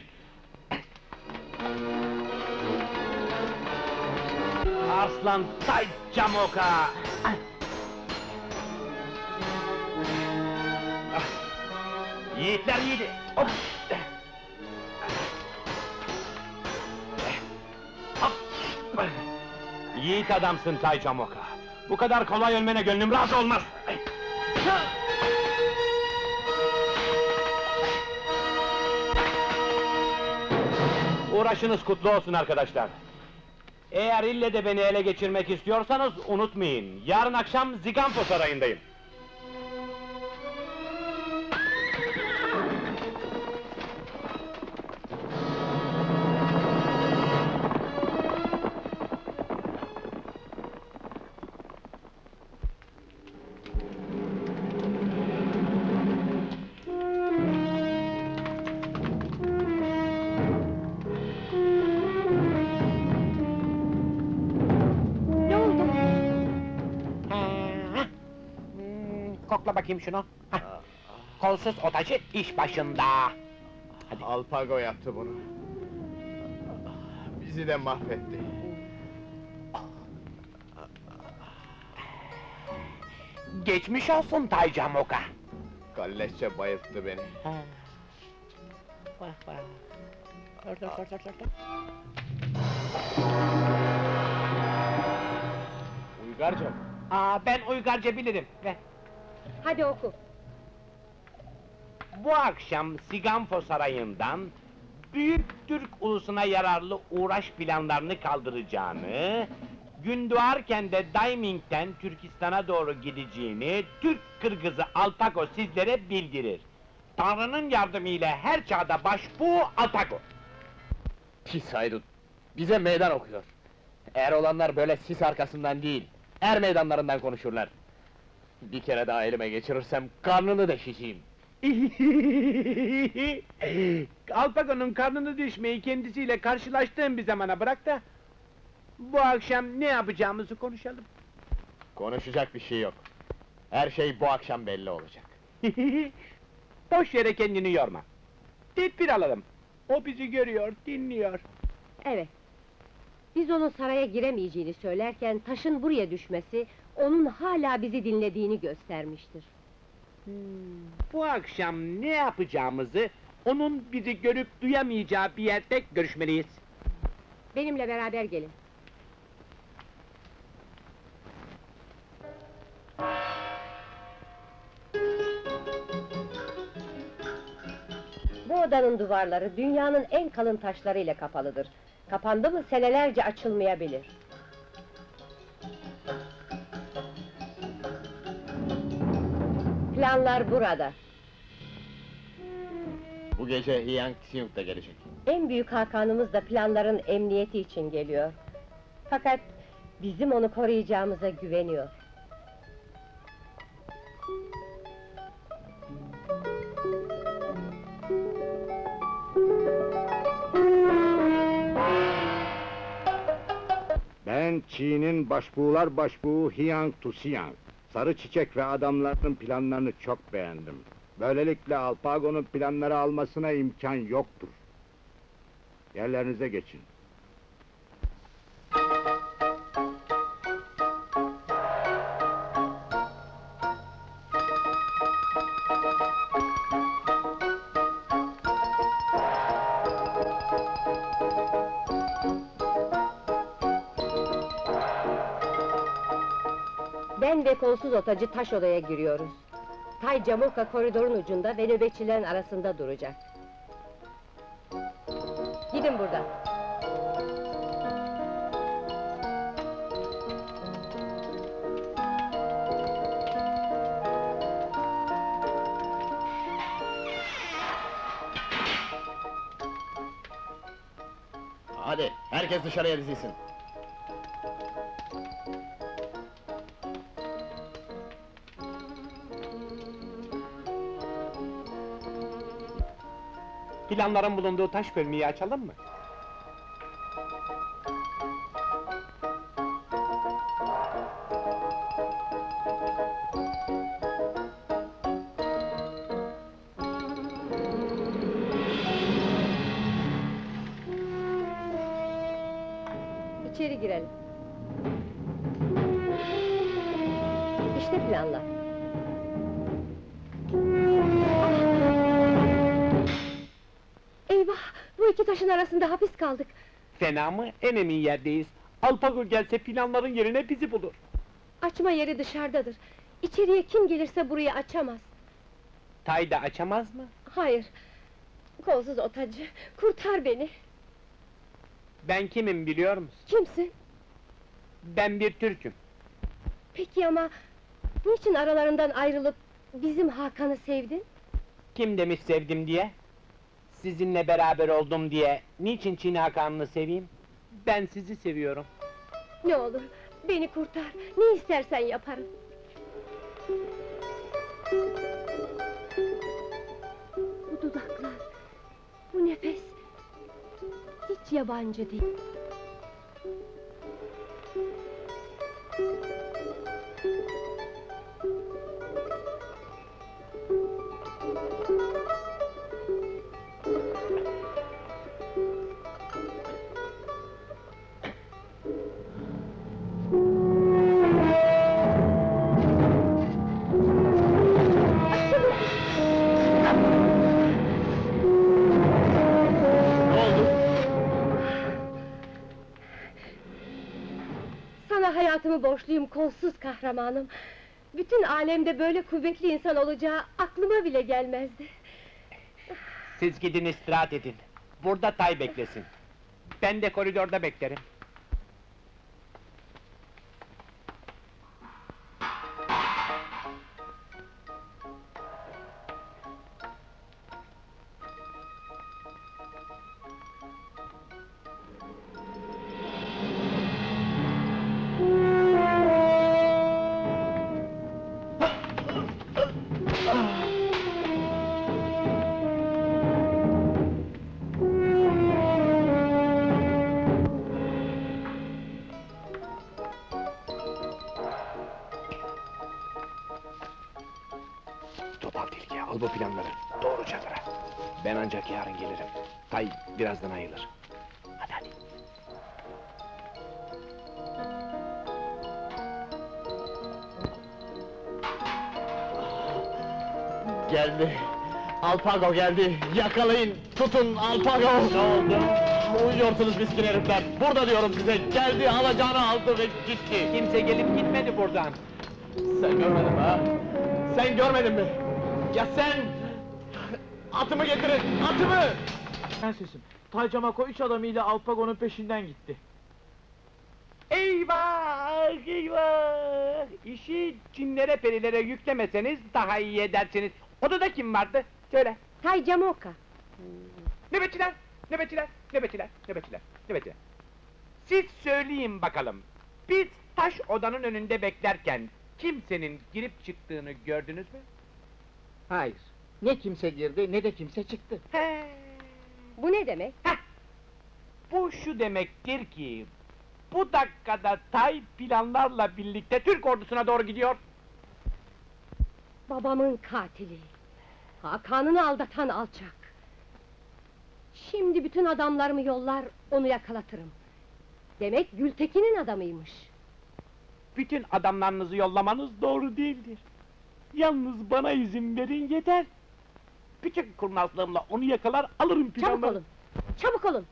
Arslan Tay Camoka! Yiğitler yiğidi! Hop! Hop! Yiğit adamsın Tay Camoka! Bu kadar kolay ölmene gönlüm razı olmaz! Uğraşınız kutlu olsun arkadaşlar! Eğer ille de beni ele geçirmek istiyorsanız unutmayın, yarın akşam Ziganfo Sarayı'ndayım. Kokla bakayım şunu. Hah. Kolsuz otacı iş başında. Hadi. Alpago yaptı bunu. Bizi de mahvetti. Geçmiş olsun Tay Camoka. Kalleşçe bayılttı beni. Bak bak. Dur dur dur dur dur. Uygarca. Aa, ben Uygarca bilirim. Ver. Hadi oku. Bu akşam Ziganfo Sarayı'ndan Büyük Türk ulusuna yararlı uğraş planlarını kaldıracağını, gün doğarken de Daiming'den Türkistan'a doğru gideceğini Türk Kırgızı Alpago sizlere bildirir. Tanrı'nın yardımıyla her çağda başbuğ Alpago. Pis haydut! Bize meydan okuyor. Eğer olanlar böyle sis arkasından değil, er meydanlarından konuşurlar. Bir kere daha elime geçirirsem karnını deşeceğim. Alpago'nun karnını düşmeyi kendisiyle karşılaştığım bir zamana bırak da bu akşam ne yapacağımızı konuşalım. Konuşacak bir şey yok. Her şey bu akşam belli olacak. Boş yere kendini yorma. Tedbir alalım. O bizi görüyor, dinliyor. Evet. Biz onun saraya giremeyeceğini söylerken taşın buraya düşmesi onun hala bizi dinlediğini göstermiştir. Hmm, bu akşam ne yapacağımızı onun bizi görüp duyamayacağı bir yerde görüşmeliyiz. Benimle beraber gelin. Bu odanın duvarları dünyanın en kalın taşlarıyla kapalıdır. Kapandı mı senelerce açılmayabilir. Planlar burada. Bu gece Hiang Tsiung da gelecek. En büyük hakanımız da planların emniyeti için geliyor. Fakat bizim onu koruyacağımıza güveniyor. Ben Çin'in başbuğlar başbuğu Hiang Tusiang. Sarı Çiçek ve adamlarının planlarını çok beğendim. Böylelikle Alpago'nun planları almasına imkan yoktur. Yerlerinize geçin. Ben ve kolsuz otacı taş odaya giriyoruz. Tay Camurka koridorun ucunda ve nöbetçilerin arasında duracak. Gidin buradan. Hadi, herkes dışarıya dizilsin. Planların bulunduğu taş bölmeyi açalım mı? İçeri girelim. İşte planlar. Eyvah! Bu iki taşın arasında hapis kaldık. Fena mı? En emin yerdeyiz. Alpago gelse planların yerine bizi bulur. Açma yeri dışarıdadır. İçeriye kim gelirse burayı açamaz. Tay da açamaz mı? Hayır. Kolsuz otacı, kurtar beni. Ben kimim biliyor musun? Kimsin? Ben bir Türk'üm. Peki ama niçin aralarından ayrılıp bizim Hakan'ı sevdin? Kim demiş sevdim diye? Sizinle beraber oldum diye niçin Çin Hakan'ını seveyim? Ben sizi seviyorum. Ne olur beni kurtar. Ne istersen yaparım. Bu dudaklar, bu nefes hiç yabancı değil. Sana hayatımı borçluyum kolsuz kahramanım. Bütün alemde böyle kuvvetli insan olacağı aklıma bile gelmezdi. Siz gidin istirahat edin. Burada Tay beklesin. Ben de koridorda beklerim. Topal Tilki, al bu planları. Ben ancak yarın gelirim. Tay birazdan ayılır. Hadi hadi. Geldi. Alpago geldi. Yakalayın. Tutun Alpago. Ne oldu? Uyuyorsunuz miskin herifler. Burada diyorum size. Geldi, alacağını aldı ve gitti. Kimse gelip gitmedi buradan. Sen görmedin mi ha? Sen görmedin mi? Ya sen? Atımı getirin, atımı! Prensesim, Tay Camako üç adamıyla Alpago'nun peşinden gitti. Eyvah, eyvah! İşi cinlere perilere yüklemeseniz daha iyi edersiniz. Odada kim vardı? Söyle. Tay Camoka. Nöbetçiler, nöbetçiler, nöbetçiler, nöbetçiler, nöbetçiler. Siz söyleyin bakalım. Biz taş odanın önünde beklerken kimsenin girip çıktığını gördünüz mü? Hayır. Ne kimse girdi, ne de kimse çıktı. He. Bu ne demek? Heh. Bu şu demektir ki, bu dakikada Tay planlarla birlikte Türk ordusuna doğru gidiyor. Babamın katili. Hakan'ını aldatan alçak. Şimdi bütün adamlarımı yollar, onu yakalatırım. Demek Gültekin'in adamıymış. Bütün adamlarınızı yollamanız doğru değildir. Yalnız bana izin verin yeter. Bütün kurnazlığımla onu yakalar alırım planları. Çabuk olun, çabuk olun.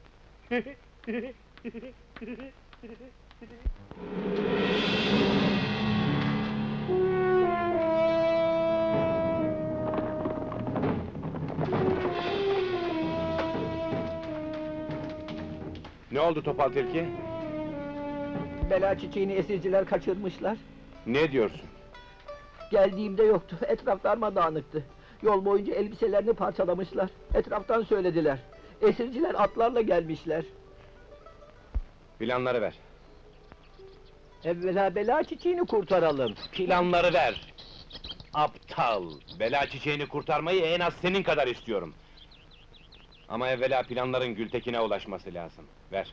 Ne oldu Topal Tilki? Bela çiçeğini esirciler kaçırmışlar. Ne diyorsun? Geldiğimde yoktu, etraf darmadağınıktı. Yol boyunca elbiselerini parçalamışlar. Etraftan söylediler. Esirciler atlarla gelmişler. Planları ver. Evvela bela çiçeğini kurtaralım. Planları ver! Aptal! Bela çiçeğini kurtarmayı en az senin kadar istiyorum. Ama evvela planların Gültekin'e ulaşması lazım. Ver.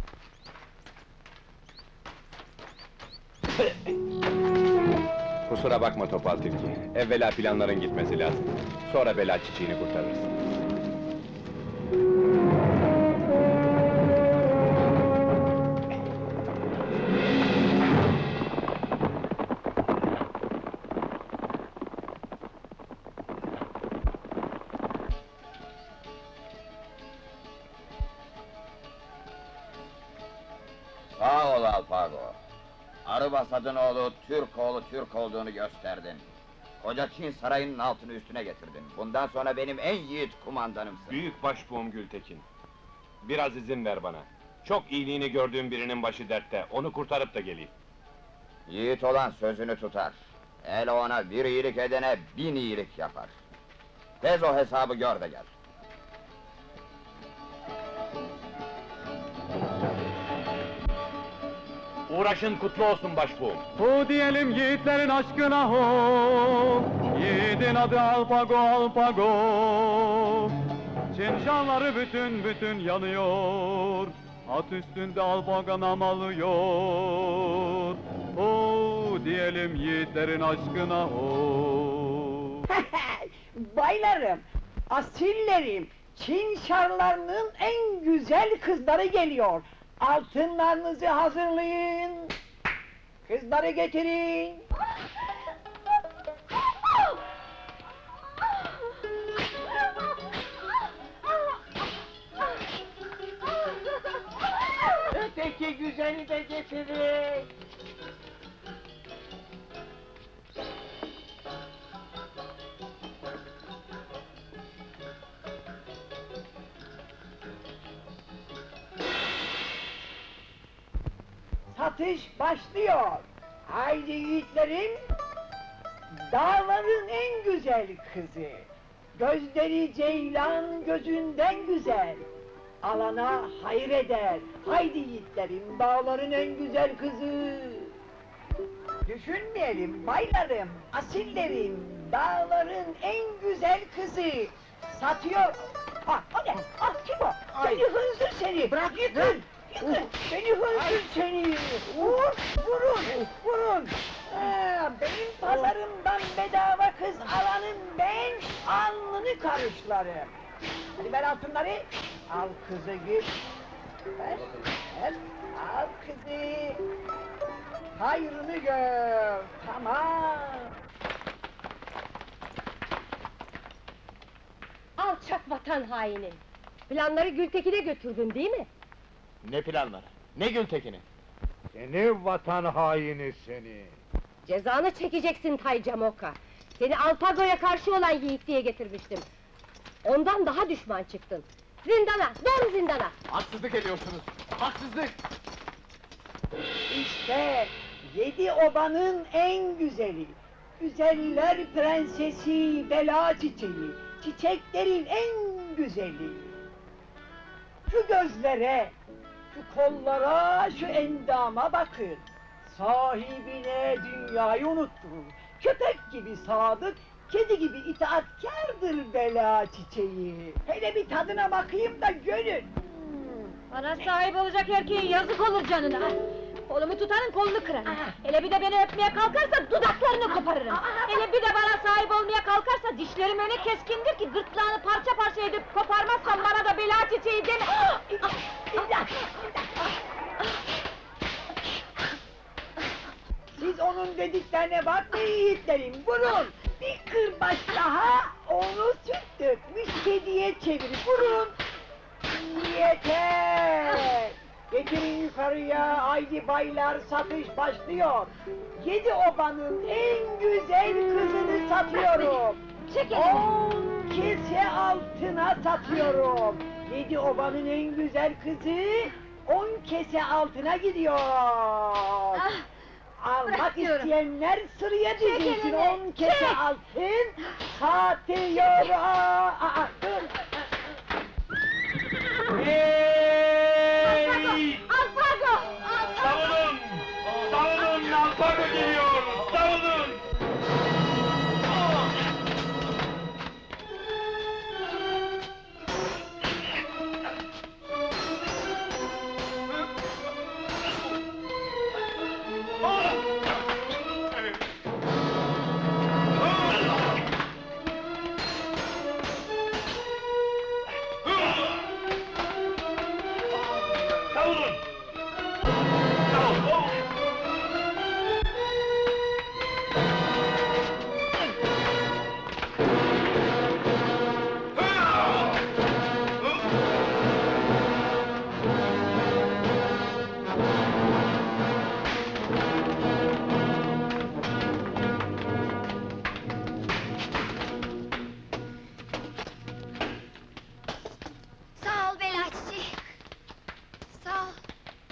Kusura bakma Topal Tilki. Evvela planların gitmesi lazım. Sonra bela çiçeğini kurtarırsın. Sağ ol Alpago. Arıbasad'ın oğlu Türk oğlu Türk olduğunu gösterdin. Koca Çin sarayının altını üstüne getirdin. Bundan sonra benim en yiğit kumandanımsın. Büyük başbuğum Gültekin. Biraz izin ver bana. Çok iyiliğini gördüğüm birinin başı dertte. Onu kurtarıp da geleyim. Yiğit olan sözünü tutar. El ona bir iyilik edene bin iyilik yapar. Tez o hesabı gör de gel. Uğraşın kutlu olsun başbuğum. Hu diyelim yiğitlerin aşkına ho. Yiğidin adı Alpago Alpago. Çin şanları bütün bütün yanıyor. At üstünde Alpago nam alıyor. Hu diyelim yiğitlerin aşkına ho. Baylarım, asillerim, Çin şarlarının en güzel kızları geliyor. Altınlarınızı hazırlayın. Kızları getirin. Öteki güzeli de getirin. Satış başlıyor. Haydi yiğitlerim, dağların en güzel kızı. Gözleri ceylan gözünden güzel. Alana hayır eder. Haydi yiğitlerim, dağların en güzel kızı. Düşünmeyelim baylarım, asillerim, dağların en güzel kızı. Satıyor. Ah, o ne? Ah, kim o? Seni hınzır seni! Bırak yıkın! Yıkın! Beni hınzır seni! Vur! Vurun! Vurun! Ha, benim pazarımdan bedava kız alanın ben alnını karışlarım. Hadi ver altınları. Al kızı git. Ver, ver. Al kızı. Hayrını gör. Tamam. Alçak vatan haini! Planları Gültekin'e götürdün değil mi? Ne planları? Ne Gültekin'i? Seni vatan haini seni! Cezanı çekeceksin Tay Camoka! Seni Alpago'ya karşı olan yiğitliğe getirmiştim. Ondan daha düşman çıktın. Zindana, don zindana! Haksızlık ediyorsunuz! Haksızlık! İşte yedi obanın en güzeli, güzeller prensesi bela çiçeği, çiçeklerin en güzeli. Şu gözlere, şu kollara, şu endama bakın. Sahibine dünyayı unutturur. Köpek gibi sadık, kedi gibi itaatkardır bela çiçeği. Hele bir tadına bakayım da görün. Bana sahip olacak erkeğe yazık olur canına! Kolumu tutanın kolunu kırarım! Hele bir de beni öpmeye kalkarsa dudaklarını koparırım! Hele bir de bana sahip olmaya kalkarsa dişlerim öyle keskindir ki gırtlağını parça parça edip koparmazsam bana da bela çiçeği deme! Siz onun dediklerine bakmayın yiğitlerim, vurun! Bir kırbaç daha, onu süt dökmüş kediye çevir, vurun! Yeter! Getirin yukarıya, haydi baylar, satış başlıyor! Yedi obanın en güzel kızını satıyorum! On kese altına satıyorum! Yedi obanın en güzel kızı, on kese altına gidiyor! Almak isteyenler sıraya dizilsin, on kese altın satıyor! Aa, aa, dur! Hey! Alpago! Savunun! Savunun! Alpago geliyor! Savunun! Savunun! Sağ ol Belaççı. Sağ ol.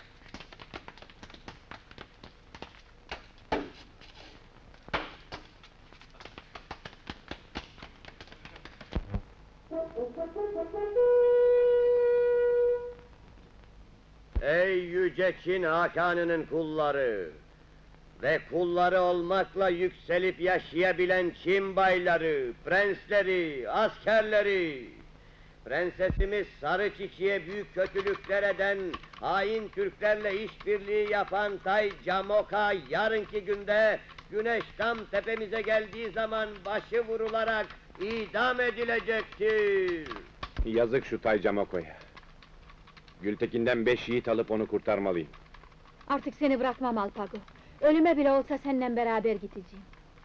Ey yüce Çin Hakanı'nın kulları ve kulları olmakla yükselip yaşayabilen Çin bayları, prensleri, askerleri, prensesimiz Sarı Çiçek'e büyük kötülükler eden, hain Türklerle işbirliği yapan Tay Camoka yarınki günde güneş tam tepemize geldiği zaman başı vurularak idam edilecektir. Yazık şu Tay Camoko'ya. Gültekin'den beş yiğit alıp onu kurtarmalıyım. Artık seni bırakmam Alpago. Ölüme bile olsa seninle beraber gideceğim.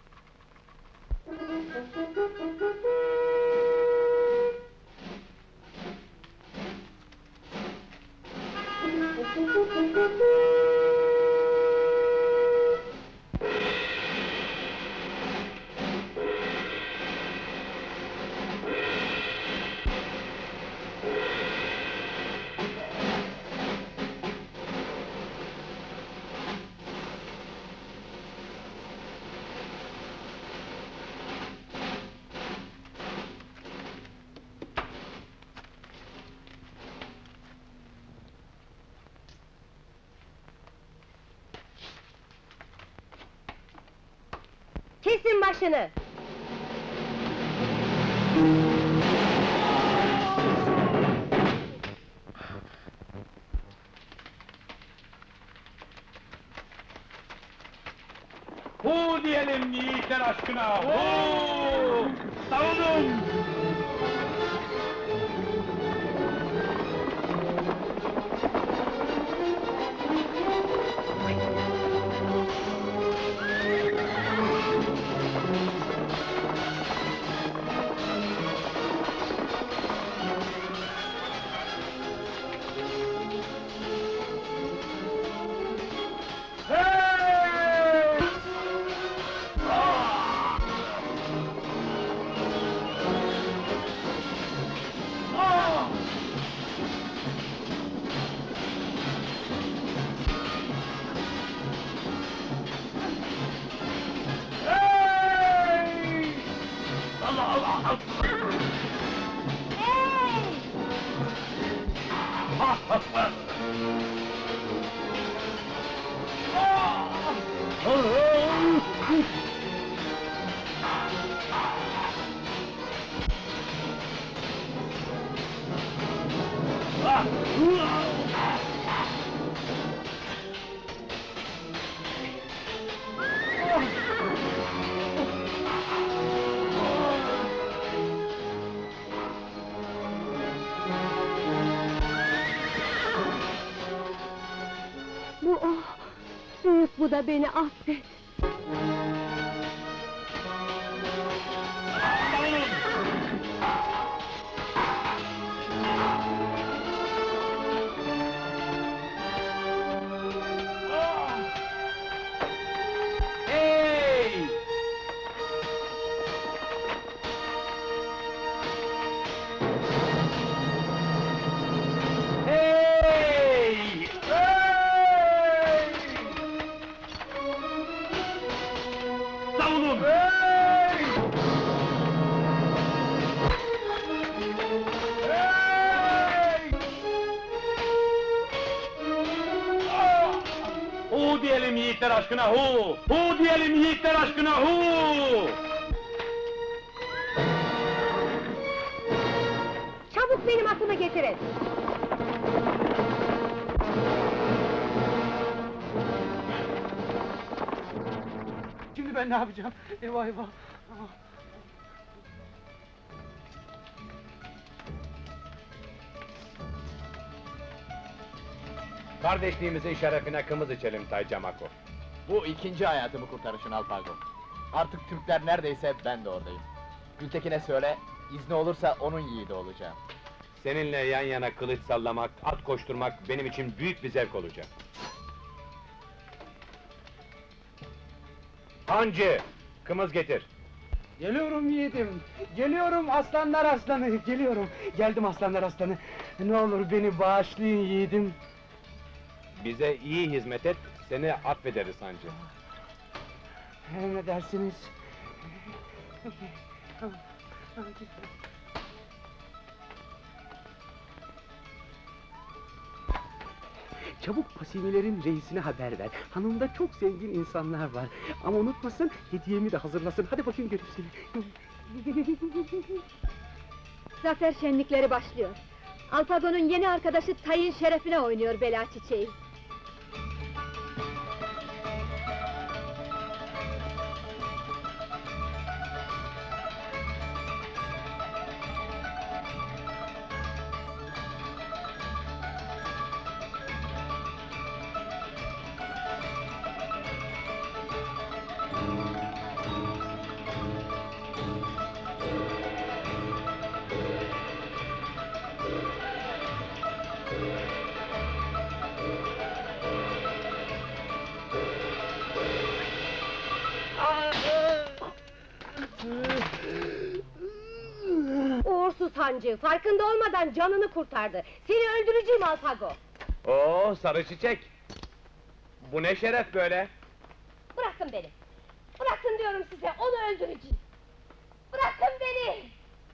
Kesin başını! Hu diyelim yiğitler aşkına! Hu! Savunun! Bu o! Büyük Buda beni affet! Hey! Hey! Savunun! Hu diyelim yiğitler aşkına hu! Hu diyelim yiğitler aşkına hu! Çabuk benim atımı getirin! Şimdi ben ne yapacağım? Eyvah eyvah! Kardeşliğimizin şerefine kımız içelim Tay Mako. Bu ikinci hayatımı kurtarışın Alpago. Artık Türkler neredeyse ben de oradayım. Gültekin'e söyle, izni olursa onun yiğidi olacağım. Seninle yan yana kılıç sallamak, at koşturmak benim için büyük bir zevk olacak. Hancı, kımız getir. Geliyorum yiğidim, geliyorum aslanlar aslanı, geliyorum. Geldim aslanlar aslanı. Ne olur beni bağışlayın yiğidim. Bize iyi hizmet et, seni affederiz Hancı. Emredersiniz. Çabuk pasimilerin reisine haber ver. Hanımda çok zengin insanlar var. Ama unutmasın, hediyemi de hazırlasın. Hadi bakayım göreyim seni. Zafer şenlikleri başlıyor. Alpago'nun yeni arkadaşı Tay'ın şerefine oynuyor bela çiçeği. Uğursuz hancı, farkında olmadan canını kurtardı. Seni öldüreceğim Alpago! Oo, sarı çiçek! Bu ne şeref böyle? Bırakın beni! Bırakın diyorum size, onu öldüreceğim! Bırakın beni!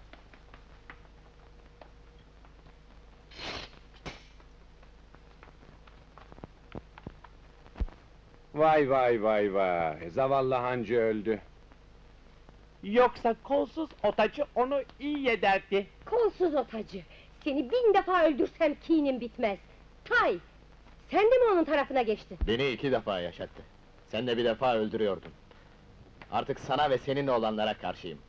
Vay vay vay vay, zavallı Hancı öldü. Yoksa kolsuz otacı onu iyi ederdi. Kolsuz otacı! Seni bin defa öldürsem kinim bitmez! Tay! Sen de mi onun tarafına geçtin? Beni iki defa yaşattı. Sen de bir defa öldürüyordun. Artık sana ve seninle olanlara karşıyım.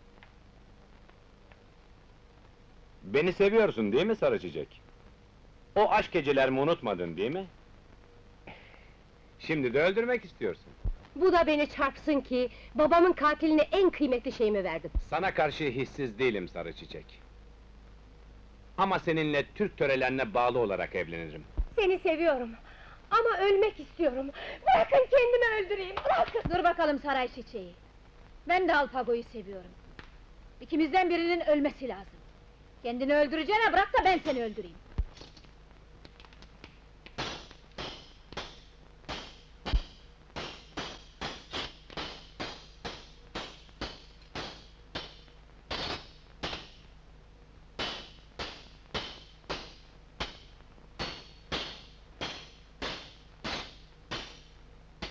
Beni seviyorsun değil mi sarı çiçek? O aşk gecelerimi unutmadın değil mi? Şimdi de öldürmek istiyorsun. Bu da beni çarpsın ki, babamın katiline en kıymetli şeyimi verdim. Sana karşı hissiz değilim sarı çiçek. Ama seninle Türk törelerine bağlı olarak evlenirim. Seni seviyorum. Ama ölmek istiyorum. Bırakın kendimi öldüreyim, bırakın! Dur bakalım saray çiçeği. Ben de Alpago'yu seviyorum. İkimizden birinin ölmesi lazım. Kendini öldüreceğine bırak da ben seni öldüreyim.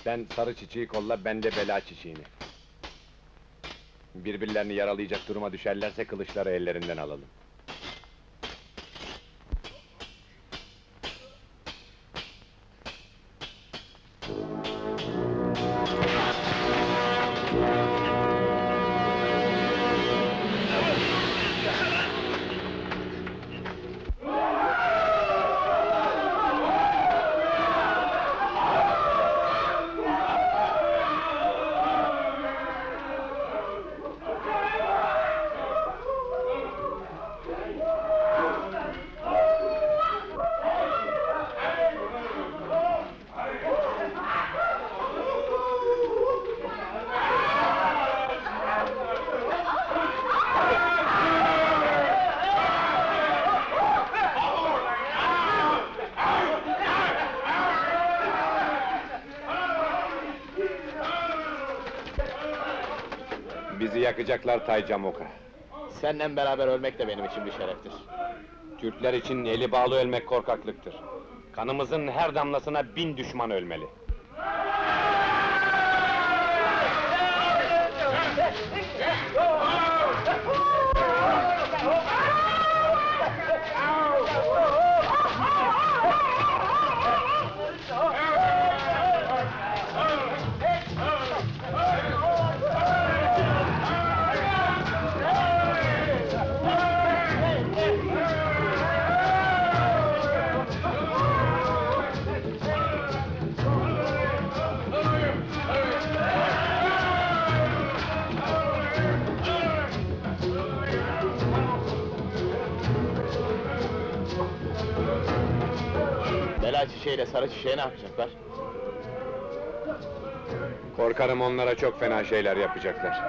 Sen sarı çiçeği kolla, ben de bela çiçeğini. Birbirlerini yaralayacak duruma düşerlerse kılıçları ellerinden alalım. Bizi yakacaklar Tay Camuka. Seninle beraber ölmek de benim için bir şereftir. Türkler için eli bağlı ölmek korkaklıktır. Kanımızın her damlasına bin düşman ölmeli. Bela çiçeğiyle sarı çiçeğe ne yapacaklar? Korkarım onlara çok fena şeyler yapacaklar.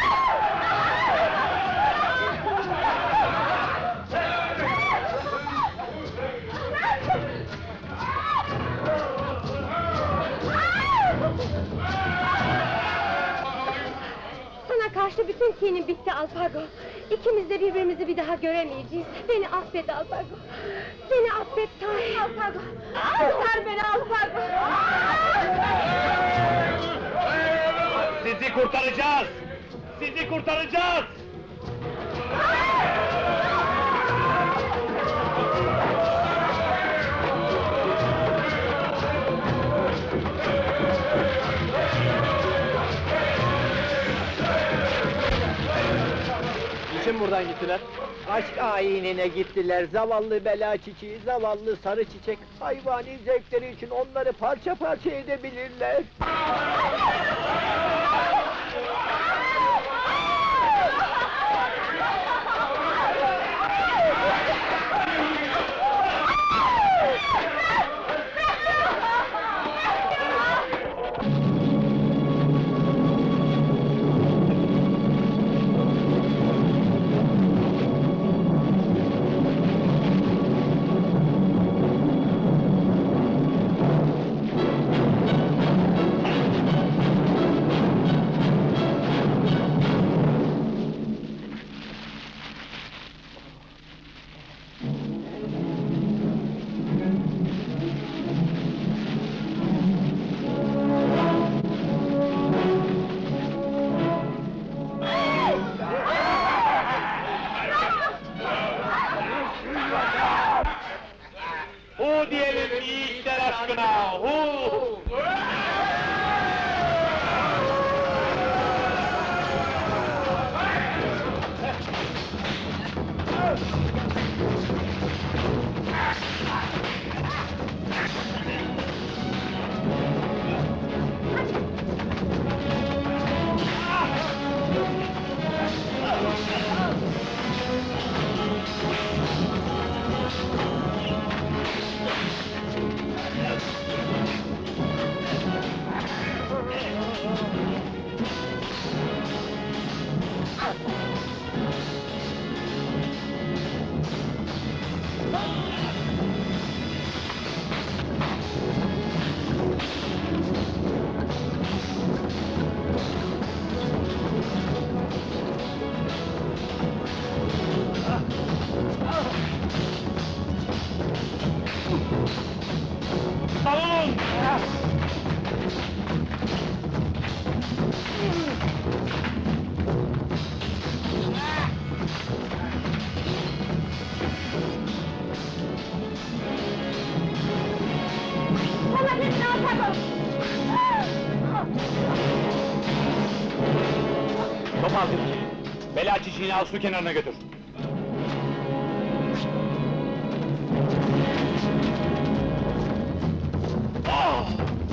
Sana karşı bütün kinim bitti Alpago. İkimiz de birbirimizi bir daha göremeyeceğiz. Beni affet Alpago. Beni affet Tay. Alpago. Kurtar beni Alpago. Sizi kurtaracağız! Sizi kurtaracağız! Niçin buradan gittiler? Aşk ayinine gittiler, zavallı bela çiçeği, zavallı sarı çiçek, hayvani zevkleri için onları parça parça edebilirler. Hu diyelim yiğitler aşkına, hu! Savun! kaldır. Bela çiçeğini al, su kenarına götür. Ah!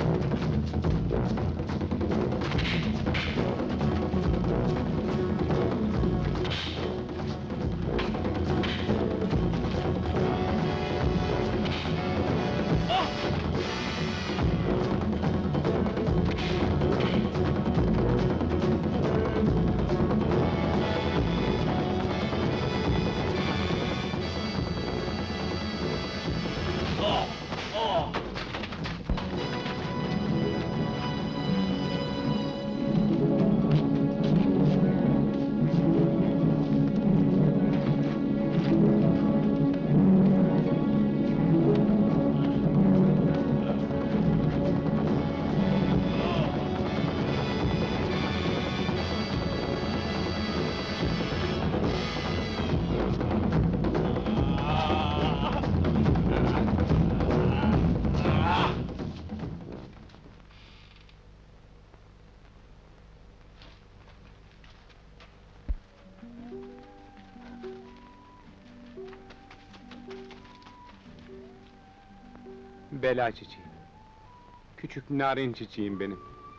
Bela çiçeğim. Küçük narin çiçeğim benim.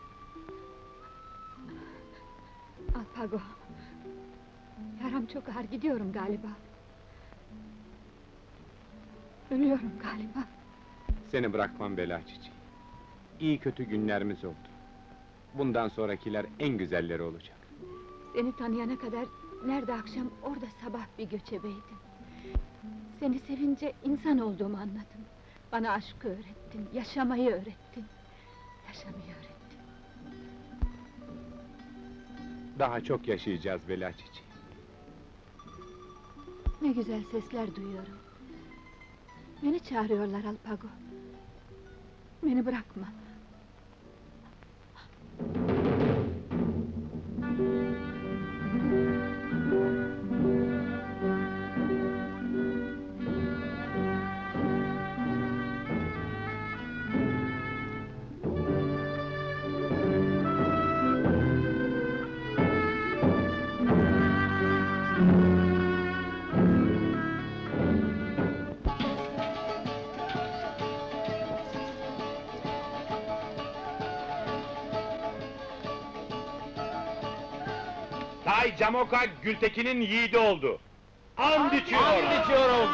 Alpago. Yaram çok ağır, gidiyorum galiba. Ölüyorum galiba. Seni bırakmam Bela çiçeğim. İyi kötü günlerimiz oldu. Bundan sonrakiler en güzelleri olacak. Seni tanıyana kadar nerede akşam, orada sabah bir göçebeydim. Seni sevince insan olduğumu anladım. Bana aşkı öğrettin, yaşamayı öğrettin. Yaşamayı öğrettin. Daha çok yaşayacağız Bela çiçeğim. Ne güzel sesler duyuyorum. Beni çağırıyorlar Alpago. Beni bırakma. Tay Camoka Gültekin'in yiğidi oldu. And içiyorum. And içiyorum.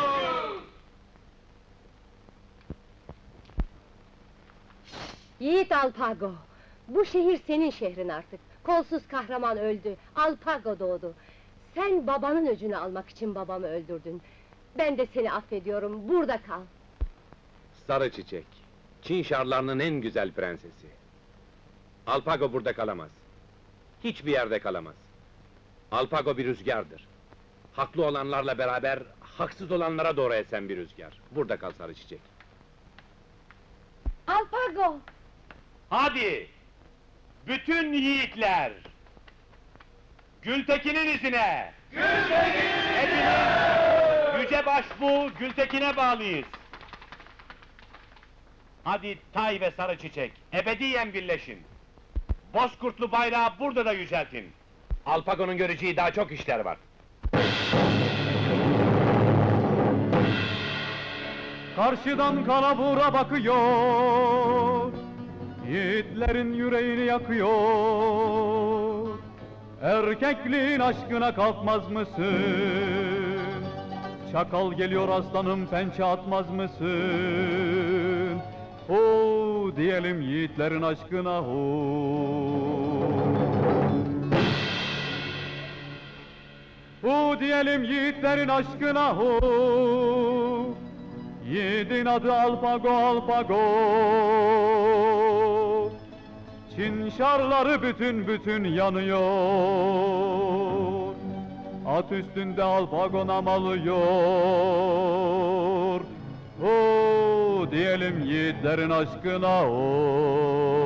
Yiğit Alpago, bu şehir senin şehrin artık. Kolsuz kahraman öldü, Alpago doğdu. Sen babanın öcünü almak için babamı öldürdün. Ben de seni affediyorum, burada kal. Sarı çiçek, Çin şarlarının en güzel prensesi. Alpago burada kalamaz. Hiçbir yerde kalamaz. Alpago bir rüzgardır. Haklı olanlarla beraber, haksız olanlara doğru esen bir rüzgar. Burada kal sarı çiçek. Alpago! Hadi! Bütün yiğitler! Gültekin'in izine! Gültekin! Hepiniz Yüce Başbuğ Gültekin'e bağlıyız. Hadi Tay ve Sarı Çiçek, ebediyen birleşin. Bozkurtlu bayrağı burada da yüceltin. Alpago'nun göreceği daha çok işler var. Karşıdan kalabura bakıyor, yiğitlerin yüreğini yakıyor. Erkekliğin aşkına kalkmaz mısın? Çakal geliyor aslanım, pençe atmaz mısın? Hu diyelim yiğitlerin aşkına hu. Hu diyelim yiğitlerin aşkına hu. Yiğidin adı Alpago, Alpago. Çin şarları bütün bütün yanıyor. At üstünde Alpago nam alıyor. O diyelim yiğitlerin aşkına o.